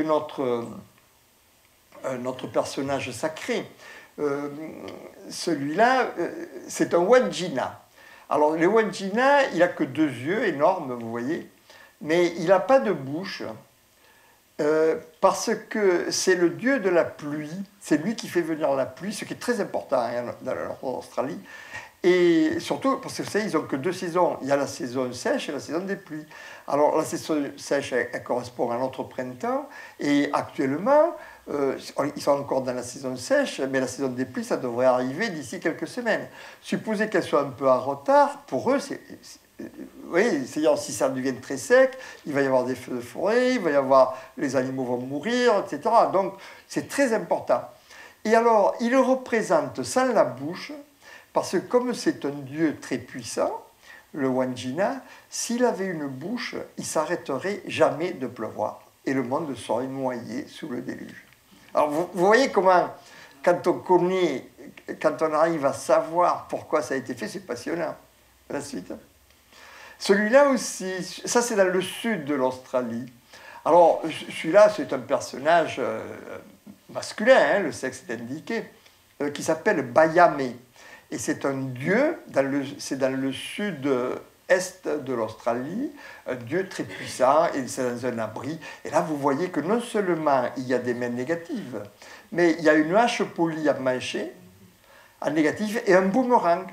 notre personnage sacré. Celui-là, c'est un Wandjina. Alors, le Wandjina, il n'a que 2 yeux énormes, vous voyez, mais il n'a pas de bouche, parce que c'est le dieu de la pluie, c'est lui qui fait venir la pluie, ce qui est très important hein, dans l'Australie. Et surtout, parce que vous savez, ils n'ont que 2 saisons. Il y a la saison sèche et la saison des pluies. Alors, la saison sèche, elle correspond à notre printemps. Et actuellement, ils sont encore dans la saison sèche, mais la saison des pluies, ça devrait arriver d'ici quelques semaines. Supposez qu'elle soit un peu en retard, pour eux, oui, c'est-à-dire si ça devient très sec, il va y avoir des feux de forêt, il va y avoir, les animaux vont mourir, etc. Donc, c'est très important. Et alors, il le représente sans la bouche, parce que comme c'est un dieu très puissant, le Wandjina, s'il avait une bouche, il ne s'arrêterait jamais de pleuvoir. Et le monde serait noyé sous le déluge. Alors vous voyez comment, quand on connaît, quand on arrive à savoir pourquoi ça a été fait, c'est passionnant. La suite. Celui-là aussi, ça c'est dans le sud de l'Australie. Alors celui-là, c'est un personnage masculin, hein, le sexe est indiqué, qui s'appelle Bayame. Et c'est un dieu, c'est dans le sud-est de l'Australie, un dieu très puissant, et c'est dans un abri. Et là, vous voyez que non seulement il y a des mains négatives, mais il y a une hache polie à mancher, en négatif, et un boomerang.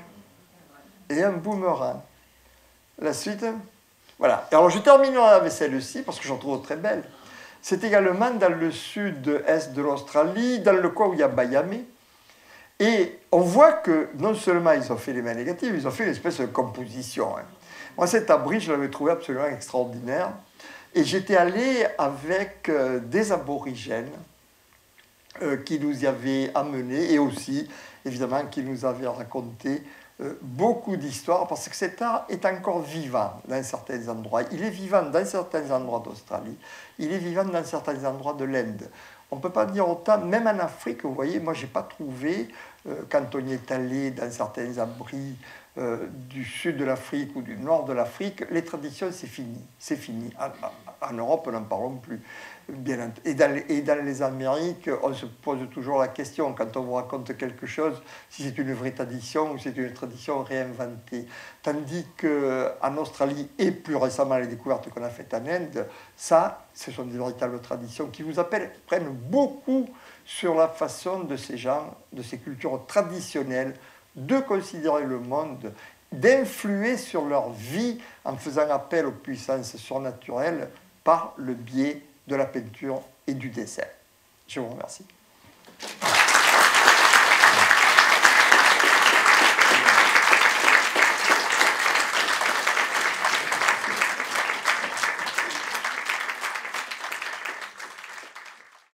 La suite. Voilà. Et alors, je terminerai avec celle-ci, parce que j'en trouve très belle. C'est également dans le sud-est de l'Australie, dans le coin où il y a Bayame. Et on voit que non seulement ils ont fait les mains négatives, ils ont fait une espèce de composition. Hein. Moi, cet abri, je l'avais trouvé absolument extraordinaire. Et j'étais allé avec des aborigènes qui nous y avaient amenés et aussi, évidemment, qui nous avaient raconté beaucoup d'histoires parce que cet art est encore vivant dans certains endroits. Il est vivant dans certains endroits d'Australie. Il est vivant dans certains endroits de l'Inde. On ne peut pas dire autant, même en Afrique, vous voyez, moi, je n'ai pas trouvé, quand on y est allé dans certains abris du sud de l'Afrique ou du nord de l'Afrique, les traditions, c'est fini. C'est fini. En Europe, n'en parlons plus. Et dans les Amériques, on se pose toujours la question, quand on vous raconte quelque chose, si c'est une vraie tradition ou si c'est une tradition réinventée. Tandis qu'en Australie, et plus récemment les découvertes qu'on a faites en Inde, ça, ce sont des véritables traditions qui vous prennent beaucoup sur la façon de ces gens, de ces cultures traditionnelles, de considérer le monde, d'influer sur leur vie en faisant appel aux puissances surnaturelles par le biais de la peinture et du dessin. Je vous remercie.